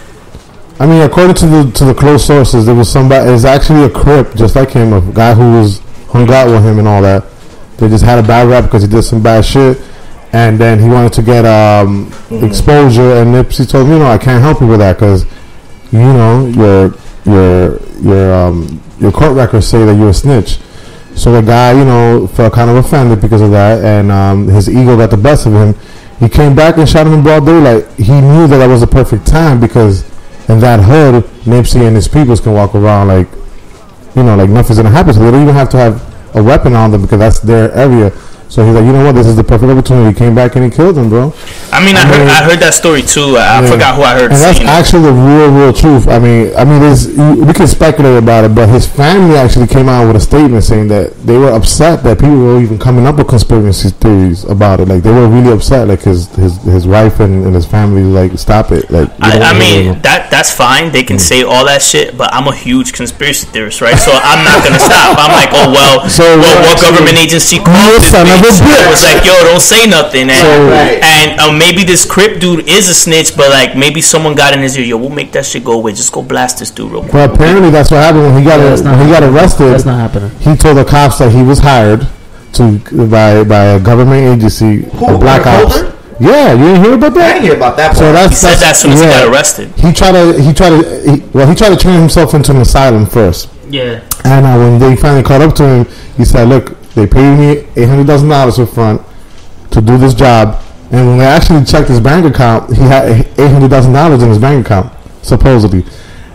I mean, according to the to the close sources, there was somebody. There's actually a Crip just like him, a guy who was hung out with him and all that. They just had a bad rap because he did some bad shit, and then he wanted to get um, mm-hmm. exposure. And Nipsey told him, you know, I can't help you with that because, you know, your your your um, your court records say that you're a snitch. So the guy, you know, felt kind of offended because of that, and um, his ego got the best of him. He came back and shot him in broad daylight. He knew that that was the perfect time because in that hood, Nipsey and his peoples can walk around like, you know, like nothing's gonna happen. So they don't even have to have a weapon on them because that's their area. So he's like, you know what, this is the perfect opportunity. He came back and he killed him, bro. I mean, I, I heard mean, I heard that story too. I, yeah. I forgot who I heard. And that's actually the real, real truth. I mean, I mean, there's, we can speculate about it, but his family actually came out with a statement saying that they were upset that people were even coming up with conspiracy theories about it. Like they were really upset. Like his his, his wife and, and his family like, stop it. Like I, I mean, that that's fine. They can mm. say all that shit, but I'm a huge conspiracy theorist, right? So I'm not gonna stop. I'm like, oh well, so well, what government agency called this? It was like, yo, don't say nothing, and so, right. and uh, maybe this Crip dude is a snitch, but like maybe someone got in his ear, yo, we'll make that shit go away. Just go blast this dude real quick. Well, apparently that's what happened when he got yeah, a, when he got arrested. That's not happening. He told the cops that he was hired to by by a government agency, Who, black ops. Yeah, you didn't hear about that? I didn't hear about that. So that's, he said that as soon as yeah. he got arrested. He tried to he tried to he, well he tried to turn himself into an asylum first. Yeah. And uh, when they finally caught up to him, he said, "Look, they paid me eight hundred thousand dollars up front to do this job, and when they actually checked his bank account, he had eight hundred thousand dollars in his bank account, supposedly."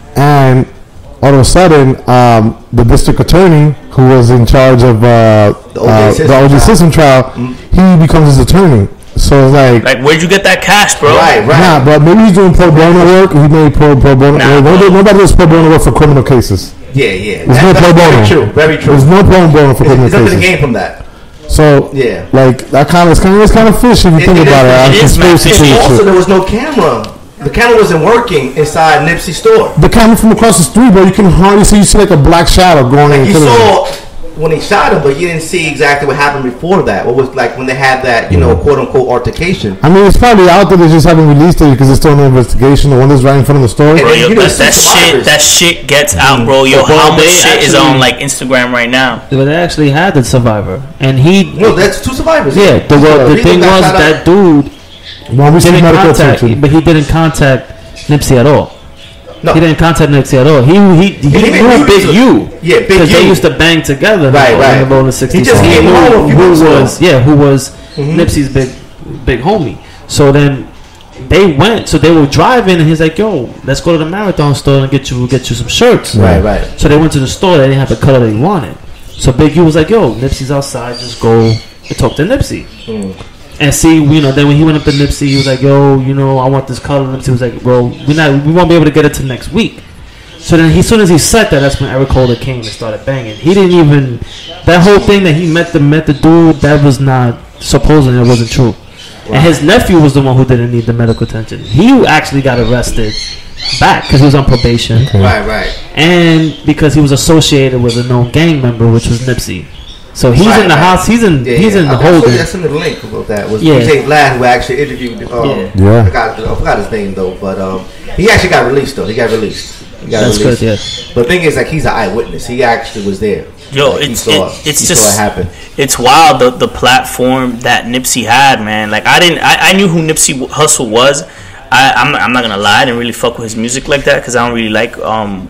And all of a sudden, um, the district attorney, who was in charge of uh, the O J uh, Simpson trial, mm-hmm. he becomes his attorney. So it's like, like, where'd you get that cash, bro? Right, right. Nah, but maybe he's doing pro bono work. He made pro, pro bono. Nah, nobody, nobody does pro bono work for criminal cases. Yeah, yeah. There's that, no pro bono. Very true. Very true. There's no pro bono for criminal cases. There's nothing to gain from that. So yeah, like that kind of it's kind of it's kind of fishy if you it, think it about is, it. it is also, there was no camera. The camera wasn't working inside Nipsey's store. The camera from across the street, bro, you can hardly see. You see like a black shadow going like in. You saw when he shot him, but you didn't see exactly what happened before that. What was like when they had that, you know, quote unquote altercation. I mean, it's probably out there. They just haven't released it because it's still no investigation. The one that's right in front of the store. Bro, yo, that, that shit, that shit gets out, bro. Yo, how much shit is on like Instagram right now? But they actually had the survivor, and he. No, that's two survivors. Yeah, the, well, the thing was that dude. Well, we didn't contact, but he didn't contact Nipsey at all. No. He didn't contact Nipsey at all. He he he, he knew Big U. Yeah, Big U. Because they used to bang together. Right, in right. The Rolling sixties. He just so came he home. Who was yeah? Who was mm-hmm. Nipsey's big big homie? So then they went. So they were driving, and he's like, "Yo, let's go to the Marathon store and get you get you some shirts." Right, right. So they went to the store. They didn't have the color they wanted. So Big U was like, "Yo, Nipsey's outside. Just go and talk to Nipsey." Mm. And see, you know, then when he went up to Nipsey, he was like, "Yo, you know, I want this color." Nipsey was like, "Bro, we not, we won't be able to get it till next week." So then, he, as soon as he said that, that's when Eric Holder came and started banging. He didn't even that whole thing that he met the met the dude. That was not supposedly it wasn't true. Wow. And his nephew was the one who didn't need the medical attention. He actually got arrested back because he was on probation. Okay. Right, right. And because he was associated with a known gang member, which was Nipsey. So he's right, in the right. house. He's in. Yeah, he's yeah. in the I holding. That's in the link about that. Was yeah. P J Vlad who actually interviewed? Um, yeah. yeah. I forgot, I forgot his name though, but um, he actually got released though. He got released. He got that's released. good. Yeah. But the thing is, like, he's an eyewitness. He actually was there. Yo, like, it's saw, it, it's he just saw it happen. It's wild the the platform that Nipsey had, man. Like I didn't. I, I knew who Nipsey Hussle was. I, I'm I'm not gonna lie. I didn't really fuck with his music like that because I don't really like um.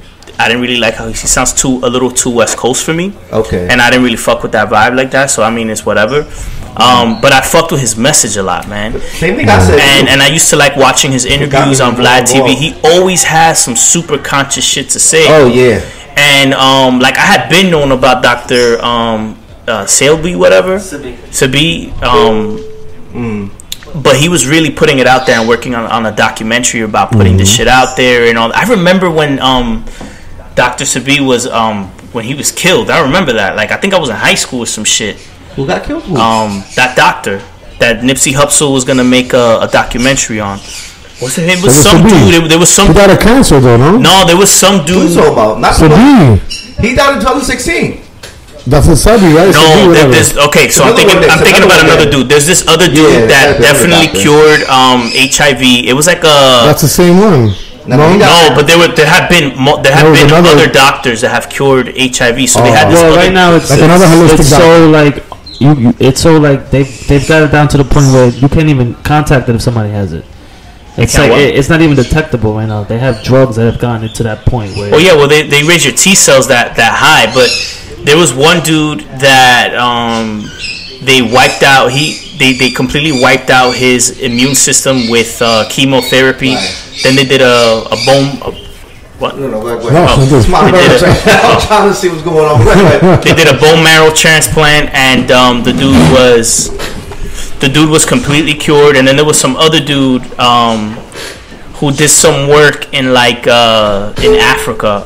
I didn't really like how he sounds too a little too West Coast for me. Okay. And I didn't really fuck with that vibe like that. So I mean, it's whatever. Um, but I fucked with his message a lot, man. Same thing I said. And and I used to like watching his interviews on Vlad T V. He always has some super conscious shit to say. Oh yeah. And um, like I had been known about Doctor Um, uh, Selby, whatever. Sabi. Sabi. Um. Mm. But he was really putting it out there and working on, on a documentary about putting mm-hmm. this shit out there and all. I remember when um. Doctor Sabi was um when he was killed. I remember that. Like I think I was in high school or some shit. Who got killed? Um, that doctor that Nipsey Hussle was gonna make a, a documentary on. Was it him? It So was what's some the beef? dude. There, there was some. He died of cancer, though, no? No, there was some Who you dude. talking about? Not the one. Sabi. He died in twenty sixteen. That's a Sabi, right? No, Sabi, there, whatever. there's okay. So I'm Another thinking. one there, I'm thinking another about one another there. dude. There's this other dude Yeah, that that's the other definitely doctor. cured um, H I V. It was like a. That's the same one. No, No, he died- No, but there were there have been mo- there have There was been another- other doctors that have cured H I V. So they Oh. had this. Well, other, right now it's Like another it's, holistic it's so like you, you. It's so like they've they've got it down to the point where you can't even contact it if somebody has it. It's can't like what? it, it's not even detectable right now. They have drugs that have gotten into that point where. Oh yeah, well they, they raise your T cells that, that high, but there was one dude that um, they wiped out. He they, they completely wiped out his immune system with uh, chemotherapy. Right. Then they did a a bone. A, what? No, no, wait, wait. No, Oh. it's- Smart They did brother. it. I'm trying to see what's going on. Wait, wait. They did a bone marrow transplant, and um, the dude was the dude was completely cured. And then there was some other dude um, who did some work in like uh, in Africa.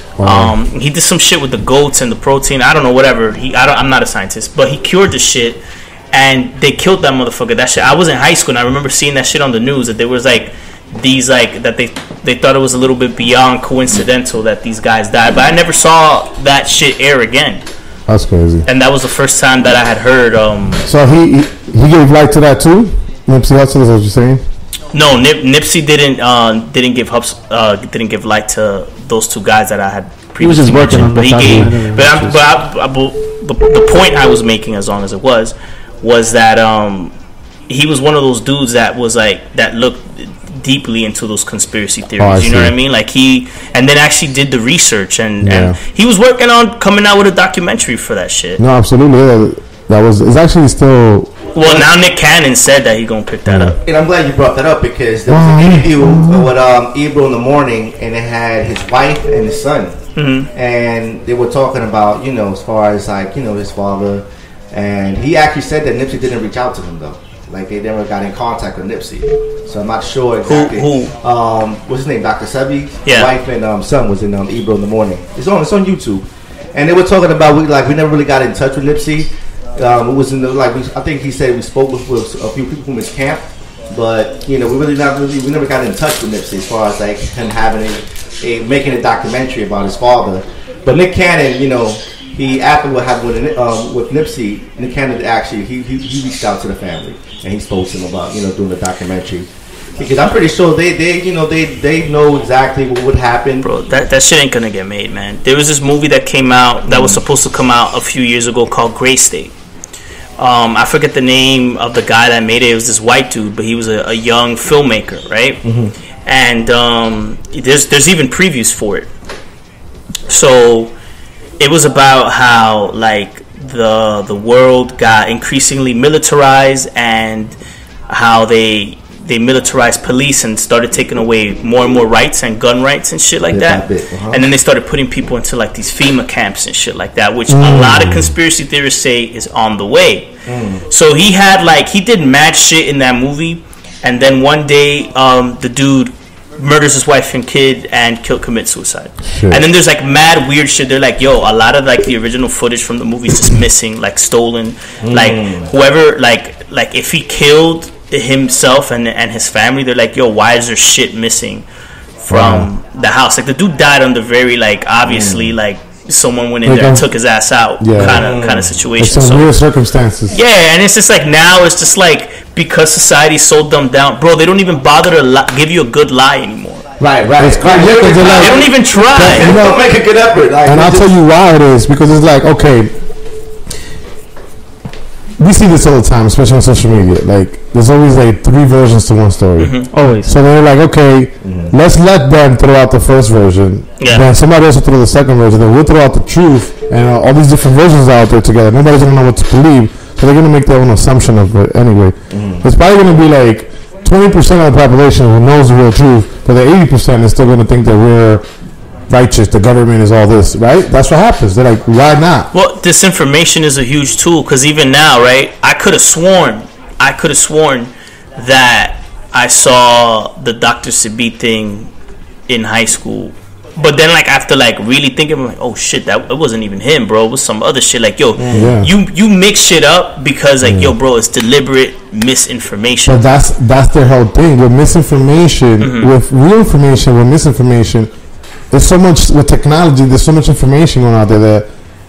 Um, he did some shit with the goats and the protein. I don't know, whatever. He, I don't, I'm not a scientist, but he cured the shit, and they killed that motherfucker. That shit. I was in high school, and I remember seeing that shit on the news. That there was like these like that they they thought it was a little bit beyond coincidental that these guys died, but I never saw that shit air again. That's crazy. And that was the first time that I had heard. Um, So he he, he gave life to that too? Nipsey Hussle, is what you're saying? no, Nip, Nipsey didn't uh, didn't give Hups, uh, didn't give light to those two guys that I had He was just previously working mentioned. on But he the gave. documentary, But, I, which is- but, I, I, but the, the point I was making, as long as it was, was that um, he was one of those dudes that was like that looked deeply into those conspiracy theories. Oh, I you know see. what I mean? Like he, and then actually did the research, and, Yeah. and he was working on coming out with a documentary for that shit. No, absolutely. Yeah. That was. It's actually still. Well, now Nick Cannon said that he gonna pick that up. And I'm glad you brought that up because there was an interview with um, Ebro in the morning, and it had his wife and his son, Mm-hmm. and they were talking about, you know, as far as like, you know, his father, and he actually said that Nipsey didn't reach out to him though, like they never got in contact with Nipsey. So I'm not sure exactly. who? Um, what's his name? Doctor Sebi. Yeah. Wife and um, son was in um, Ebro in the morning. It's on. It's on YouTube, and they were talking about we like we never really got in touch with Nipsey. Um, it was in the like we, I think he said we spoke with, with a few people from his camp, but you know we really not really we never got in touch with Nipsey as far as like him having a, a making a documentary about his father. But Nick Cannon, you know, he after what happened with um, with Nipsey, Nick Cannon actually he, he he reached out to the family and he spoke to them about, you know, doing the documentary. Because I'm pretty sure they, they you know they, they know exactly what would happen. Bro, that, that shit ain't gonna get made, man. There was this movie that came out that was supposed to come out a few years ago called Gray State. Um, I forget the name of the guy that made it. It was this white dude, but he was a, a young filmmaker, right? Mm-hmm. And um, there's there's even previews for it. So it was about how like the the world got increasingly militarized and how they they militarized police and started taking away more and more rights and gun rights and shit like Bit that. by bit, uh-huh. And then they started putting people into like these FEMA camps and shit like that, which a lot of conspiracy theorists say is on the way. So he had like he did mad shit in that movie, and then one day um, the dude murders his wife and kid and kill commits suicide. Shit. And then there's like mad weird shit. They're like, yo, a lot of like the original footage from the movie is just missing, like stolen. Like whoever, like like if he killed himself and and his family, they're like, yo, why is there shit missing from the house? Like the dude died under very like obviously like someone went in Like, there and um, took his ass out Yeah. kind of kind of Like situation. some So weird circumstances. yeah, and it's just like now it's just like because society's so dumbed down, bro. They don't even bother to li- give you a good lie anymore. Right, right. It's right. crazy, 'cause they're like- They don't even try. They don't make a good effort. Like, And they I'll just- tell you why it is, because it's like, okay, we see this all the time, especially on social media. Like, there's always like three versions to one story. Always. So they're like, okay, let's let them throw out the first version. Yeah. Then somebody else will throw the second version. Then we'll throw out the truth, and uh, all these different versions out there together. Nobody's gonna know what to believe, so they're gonna make their own assumption of it anyway. It's probably gonna be like twenty percent of the population who knows the real truth, but the eighty percent is still gonna think that we're righteous. The government is all this, right? That's what happens. They're like, why not? Well, disinformation is a huge tool because even now, right? I could have sworn, I could have sworn that I saw the Doctor Sebi thing in high school But then, like, after, like, really thinking, I'm like, oh, shit, that it wasn't even him, bro. It was some other shit. Like, yo, Yeah. you you mix shit up because, like, Yeah. yo, bro, it's deliberate misinformation. But that's that's their whole thing with misinformation, Mm-hmm. with real information, with misinformation. There's so much with technology. There's so much information going out there that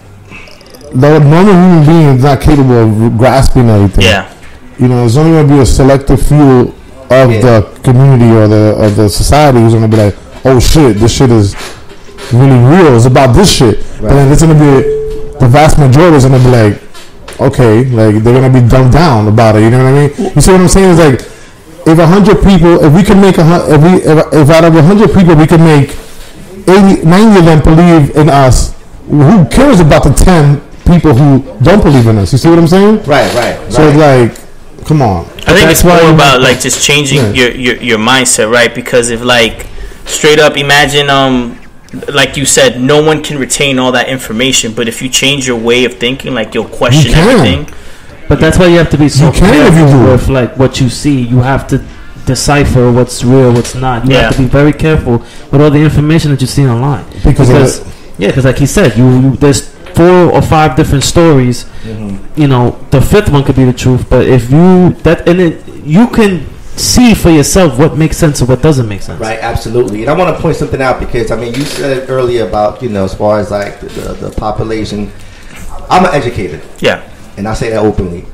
the normal human being is not capable of grasping everything. Yeah. You know, there's only going to be a selective few of Yeah. the community or the of the society who's going to be like, oh shit, this shit is really real. It's about this shit. But then it's going to be the vast majority is going to be like, okay, like they're going to be dumbed down about it. You know what I mean? You see what I'm saying? It's like if a hundred people, if we can make a hun- if we if, if out of a hundred people we can make eighty, ninety of them believe in us, who cares about the ten people who don't believe in us? You see what I'm saying? Right, right. So right. it's like, come on. I think That's it's why more you about want- like just changing Yeah. your, your your mindset, right? Because if like straight up, imagine um like you said, no one can retain all that information, but if you change your way of thinking, like you'll question You can. everything. But that's why you have to be so You can if you careful do it. with like what you see. You have to decipher what's real, what's not. You Yeah. have to be very careful with all the information that you see online. Because of Because it. yeah, because like he said, you, you there's four or five different stories. You know, the fifth one could be the truth. But if you that and it, you can see for yourself what makes sense or what doesn't make sense. Right, absolutely. And I want to point something out because, I mean, you said earlier about, you know, as far as like the, the, the population. I'm an educator, Yeah. and I say that openly.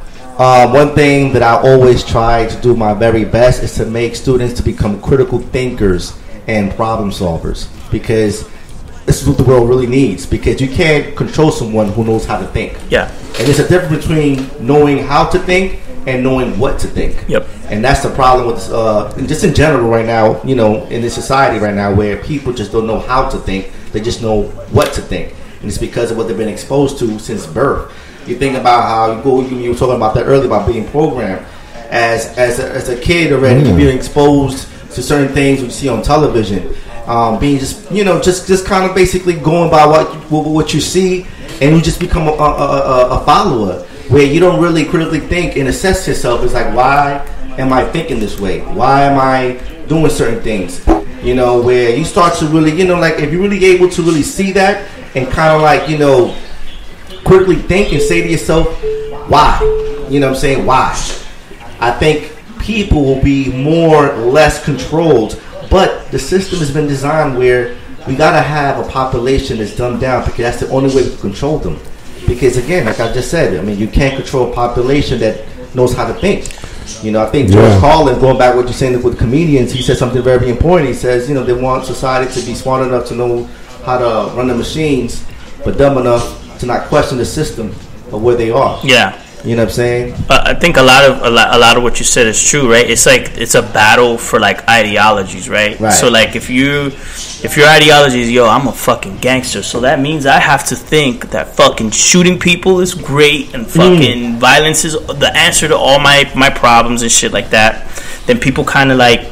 Uh, one thing that I always try to do my very best is to make students to become critical thinkers and problem solvers, because this is what the world really needs, because you can't control someone who knows how to think. Yeah. And there's a difference between knowing how to think and knowing what to think. Yep. And that's the problem with uh, just in general right now, you know, in this society right now, where people just don't know how to think. They just know what to think. And it's because of what they've been exposed to since birth. You think about how you go, you were talking about that earlier about being programmed. As as a, as a kid already, Mm. you're being exposed to certain things you see on television. Um, being just, you know, just, just kind of basically going by what, what what you see, and you just become a, a, a, a follower, where you don't really critically think and assess yourself. It's like, why am I thinking this way? Why am I doing certain things? You know, where you start to really, you know, like if you're really able to really see that and kind of like, you know, critically think and say to yourself, why? You know what I'm saying? Why? I think people will be more or less controlled, but the system has been designed where we got to have a population that's dumbed down, because that's the only way we can control them. Because again, like I just said, I mean, you can't control a population that knows how to think. You know, I think George Yeah. Carlin, going back to what you're saying with comedians, he said something very important. He says, you know, they want society to be smart enough to know how to run the machines, but dumb enough to not question the system of where they are. Yeah. You know what I'm saying? Uh, I think a lot of a lot, a lot of what you said is true, right? It's like it's a battle for like ideologies, right? Right. So like if you if your ideology is, yo, I'm a fucking gangster, so that means I have to think that fucking shooting people is great and fucking violence is the answer to all my my problems and shit like that. Then people kind of like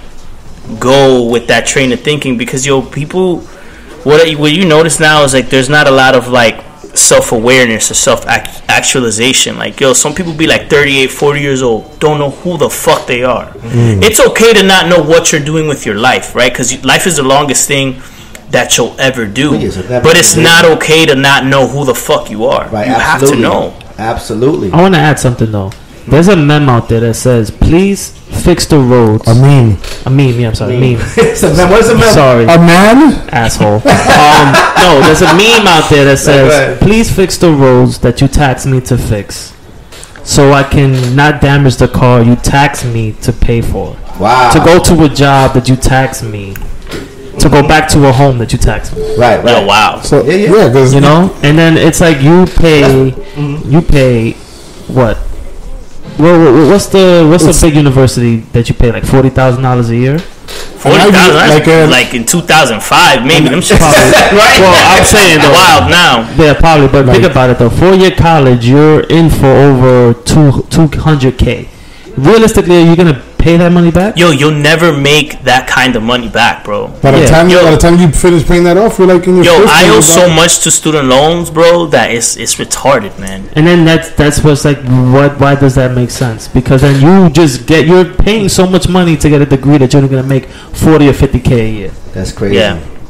go with that train of thinking, because yo, people, what what you notice now is like there's not a lot of like self-awareness or self-actualization. Like, yo, some people be like thirty-eight, forty years old, don't know who the fuck they are. Mm. It's okay to not know what you're doing with your life, right? Because life is the longest thing that you'll ever do. It is, it never But it's is. not okay to not know who the fuck you are. Right, You have to absolutely. know. Absolutely. I want to add something though. There's a meme out there that says, "Please fix the roads." A meme. A meme, yeah, I'm sorry, meme. So, man, what is a meme? Sorry, A man? asshole. Um, no, there's a meme out there that Go ahead. says, "Please fix the roads that you tax me to fix, so I can not damage the car you tax me to pay for. Wow. To go to a job that you tax me, to go back to a home that you tax me." Right, right. Yo, wow. So, Yeah, yeah, yeah. because You know, and then it's like you pay, Mm-hmm. you pay, what? Well, wha- what's the what's It's- the big university that you pay like forty thousand dollars a year? forty thousand, like, like, uh, like in two thousand five, maybe. Them shit Probably. right? Well, I'm saying though, wild now. Yeah, probably. But Like- think about it though. Four year college, you're in for over two two hundred k. Realistically, are you gonna pay that money back? Yo, you'll never make that kind of money back, bro. by the Yeah. time you, Yo. by the time you finish paying that off, you're like in your Yo, first I year owe about- so much to student loans, bro, that it's it's retarded, man. And then that's that's what's like. What? Why does that make sense? Because then you just get you're paying so much money to get a degree that you're gonna make forty or fifty k a year. That's crazy. Yeah.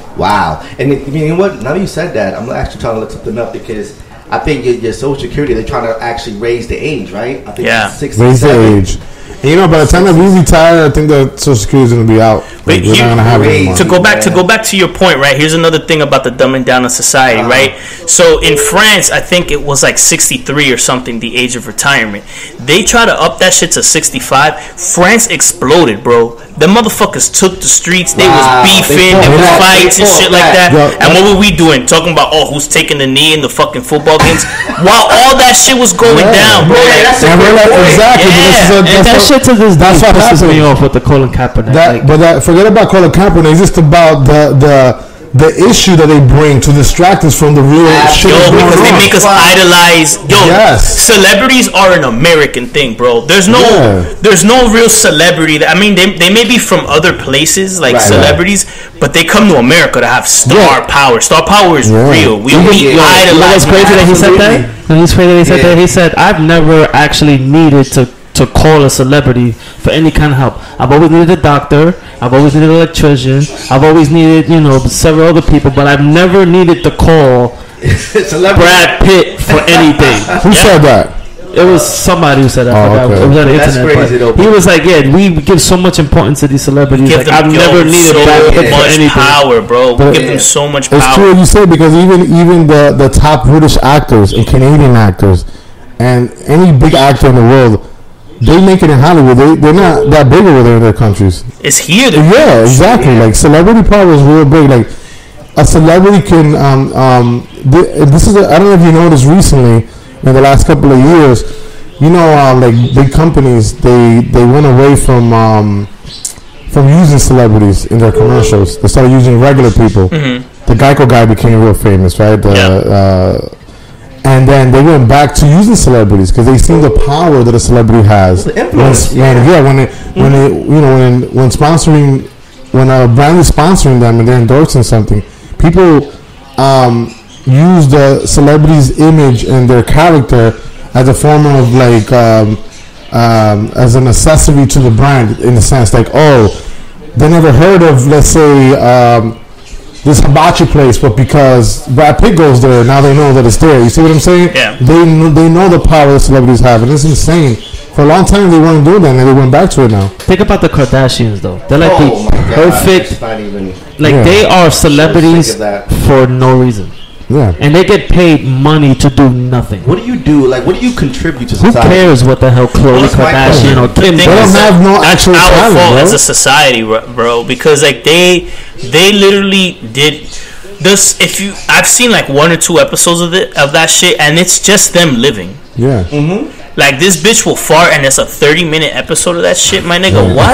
Wow. And it, you know what? Now that you said that, I'm actually trying to look something up because I think your, your Social Security, they're trying to actually raise the age, right? I think Yeah. it's sixty-seven. Raise the age. And you know, by the time that we retire, I think that Social Security is going to be out. Wait, We're here- not going to have it anymore. To go back to go back to your point, right? Here's another thing about the dumbing down of society, Uh-huh. right? So in France, I think it was like sixty-three or something, the age of retirement. They try to up that shit to sixty-five. France exploded, bro. The motherfuckers took the streets. They Wow. was They beefing. fought There was back. fights They and fought shit like back. that. Yo, And what were we doing? Talking about oh, who's taking the knee in the fucking football games while all that shit was going Yeah. down, bro. Yeah, Like, that's And we're like, exactly. Yeah. But this is a, And that's that what- shit to this day that's what pisses me happens. off with the Colin Kaepernick. That, like, but that, forget about Colin Kaepernick. It's just about the the the issue that they bring to distract us from the real shit Yo, that's going because they on. make us idolize. Yo, Yes. celebrities are an American thing, bro. There's no, Yeah. there's no real celebrity. That, I mean, they, they may be from other places, like Right, celebrities, but they come to America to have star Yeah. power. Star power is Yeah. real. We, Even- we yo, you know idolize. what's crazy that he said that? Absolutely. No, he's crazy that he said Yeah. that. He said, I've never actually needed to, to call a celebrity for any kind of help. I've always needed a doctor. I've always needed an electrician. I've always needed, you know, several other people, but I've never needed to call Celebrity. Brad Pitt for anything. Who said that? It was somebody who said that. I Oh, forgot. okay. It was on the That's internet. crazy, but though. he was like, yeah, we give so much importance to these celebrities. Give Like, them I've yo, never needed so Brad Pitt for much anything. power, bro. But- We give Yeah. them so much It's power. true what you say because even even the, the top British actors and Canadian actors and any big actor in the world, they make it in Hollywood. They they're not that big over there in their countries. It's here. That Yeah, exactly. Like celebrity power is real big. Like a celebrity can um um th- this is a, I don't know if you noticed recently in the last couple of years, you know, um, like big companies they they went away from um from using celebrities in their commercials. They started using regular people. The Geico guy became real famous, right? The, Yeah. uh, and then they went back to using celebrities because they seen the power that a celebrity has. The influence, When, when- yeah, when it, when it, you know, when when sponsoring, when a brand is sponsoring them and they're endorsing something, people um, use the celebrity's image and their character as a form of like um, um, as an accessory to the brand in the sense like, oh, they never heard of, let's say, um, this hibachi place, but because Brad Pitt goes there, now they know that it's there. You see what I'm saying? Yeah. They kn- they know the power that celebrities have, and it's insane. For a long time, they weren't doing that, and they went back to it now. Think about the Kardashians, though. They're like Oh my the God. perfect, It's not even. like Yeah. they are celebrities Sick of that. for no reason. Yeah. And they get paid money to do nothing. What do you do? Like, what do you contribute to Who society? cares what the hell Khloe That's my Kardashian or Kim thing They don't is does? that have no it's actual our talent, fault bro. as a society, bro- bro. Because like they, they literally did this. If you, I've seen like one or two episodes of it of that shit, and it's just them living. Yeah. Like this bitch will fart, and it's a thirty minute episode of that shit, my nigga. What?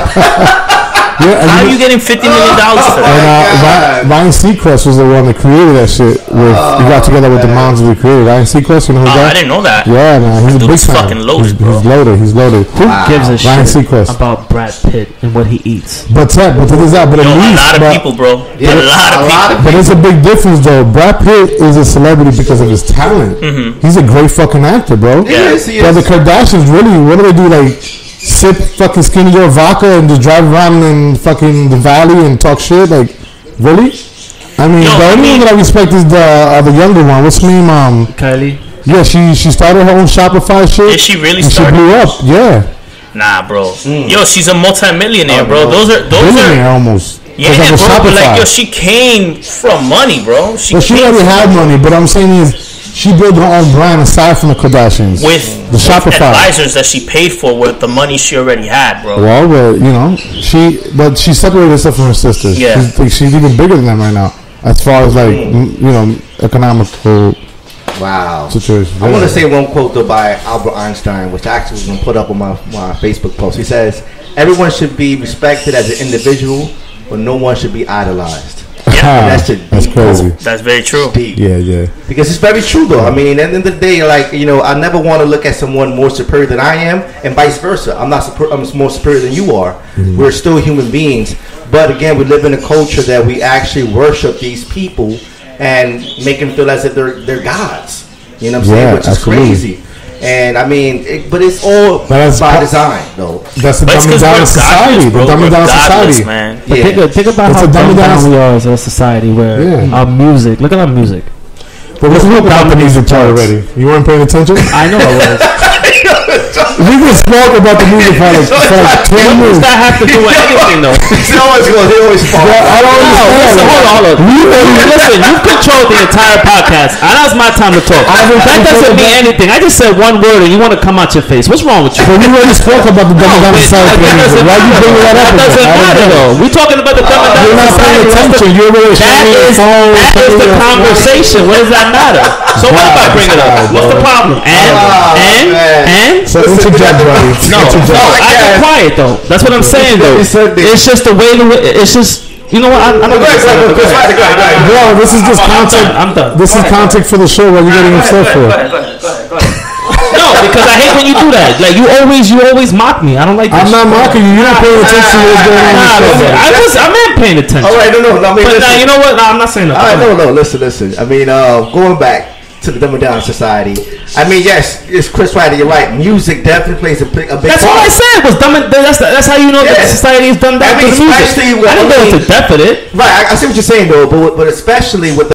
Yeah. And How are you getting fifty million dollars for And that? uh, Ryan, Ryan Seacrest was the one that created that shit. With he got together with the moms that he created. Ryan Seacrest, you know who Oh, that? I didn't know that. Yeah, man, he's a Dude's big time. fucking loaded, he's, bro. he's loaded. He's loaded. Who gives a Ryan shit Seacrest. about Brad Pitt and what he eats? But that, but that is that. But Yo, at a least, lot of but, people, bro. Yeah, a lot of a lot people. of But there's a big difference, though. Brad Pitt is a celebrity because of his talent. He's a great fucking actor, bro. He is, he But is. the Kardashians, really, what do they do? Like sip fucking Skinny Girl vodka and just drive around in fucking the valley and talk shit? Like, really? I mean, Yo, the I only mean- one that I respect is the uh, the younger one. What's her name? Um, Kylie? yeah, she she started her own Shopify shit. Did she really and start? She blew up. Yeah, Nah, bro. Yo, she's a multimillionaire, Oh, bro. bro. Those are those billionaire are. almost. Yeah, Because of bro. But Shopify. like, yo, she came from money, bro. She Well, she came already from had money, but I'm saying is she built her own brand aside from the Kardashians. with, the with Shopify. advisors that she paid for with the money she already had, bro. Well, but you know, she but she separated herself from her sisters. Yeah. She's, like, she's even bigger than them right now, as far as like m- you know, economical Wow. situation. I want to say one quote though by Albert Einstein, which I actually was going to put up on my, my Facebook post. He says, "Everyone should be respected as an individual, but no one should be idolized." Ah, That's it. that's crazy. That's very true. Deep. Yeah, yeah. Because it's very true though. I mean, at the end of the day, like, you know, I never want to look at someone more superior than I am, and vice versa. I'm not super, I'm more superior than you are. Mm-hmm. We're still human beings, but again, we live in a culture that we actually worship these people and make them feel as if they're they're gods. You know what I'm saying? Yeah, Which is absolutely. crazy. And I mean, it, but it's all But that's by part- design, though. That's the But it's dumbing 'cause down we're of society. godless, The bro. dumbing We're down of godless, society. man. But Yeah. think, think about It's how a dumbed dumbing down down we are as a society where Yeah. our music. Look at our music. But let's talk about the music part already. You weren't paying attention? I know I was. We can spoke about the music for like, for like ten What minutes. does that have to do with anything, though? He always goes. He always falls. Yeah, I don't No, understand. listen, hold on, hold on. You, listen, you've controlled the entire podcast. And now's my time to talk. I haven't That doesn't controlled mean that. anything. I just said one word and you want to come out your face. What's wrong with you? But we already spoke about the dumbing down of Wait, society. that doesn't Why you matter, bringing though. that up? That doesn't again? I don't matter, get it. though. We're talking about the dumbing down You're of not paying society. attention. You're really That showing your is, phone, that is showing the your- conversation. What does that matter? So what if I bring it up? What's the problem? And, Oh, and, man. and? So interject, buddy. No, Interject. no, I get quiet though. That's what I'm saying though. It's just the way the way. It's just you know what? I, I don't Go ahead, go ahead, go ahead, go ahead, go ahead. Bro, this is just I'm content. done. I'm done. This is content for the show. What you getting upset for? No, because I hate when you do that. Like you always, you always mock me. I don't like. I'm This not shit. mocking you. You're not paying attention to what's going on. in Nah, the listen, show. I was, I am paying attention. All right, no, no, no. I mean, But listen. now you know what? Nah, I'm not saying All right, nothing. no, no. Listen, listen. I mean, uh, going back to the dumbing down society. I mean, yes, it's Chris Ryder. You're right. Music definitely plays a big, a big That's part. what I said. Was dumb. That's that's how you know Yeah. that society is done I down mean, to the music. especially with- I didn't I go mean- into depth of it. Right, I, I see what you're saying though, but but especially with the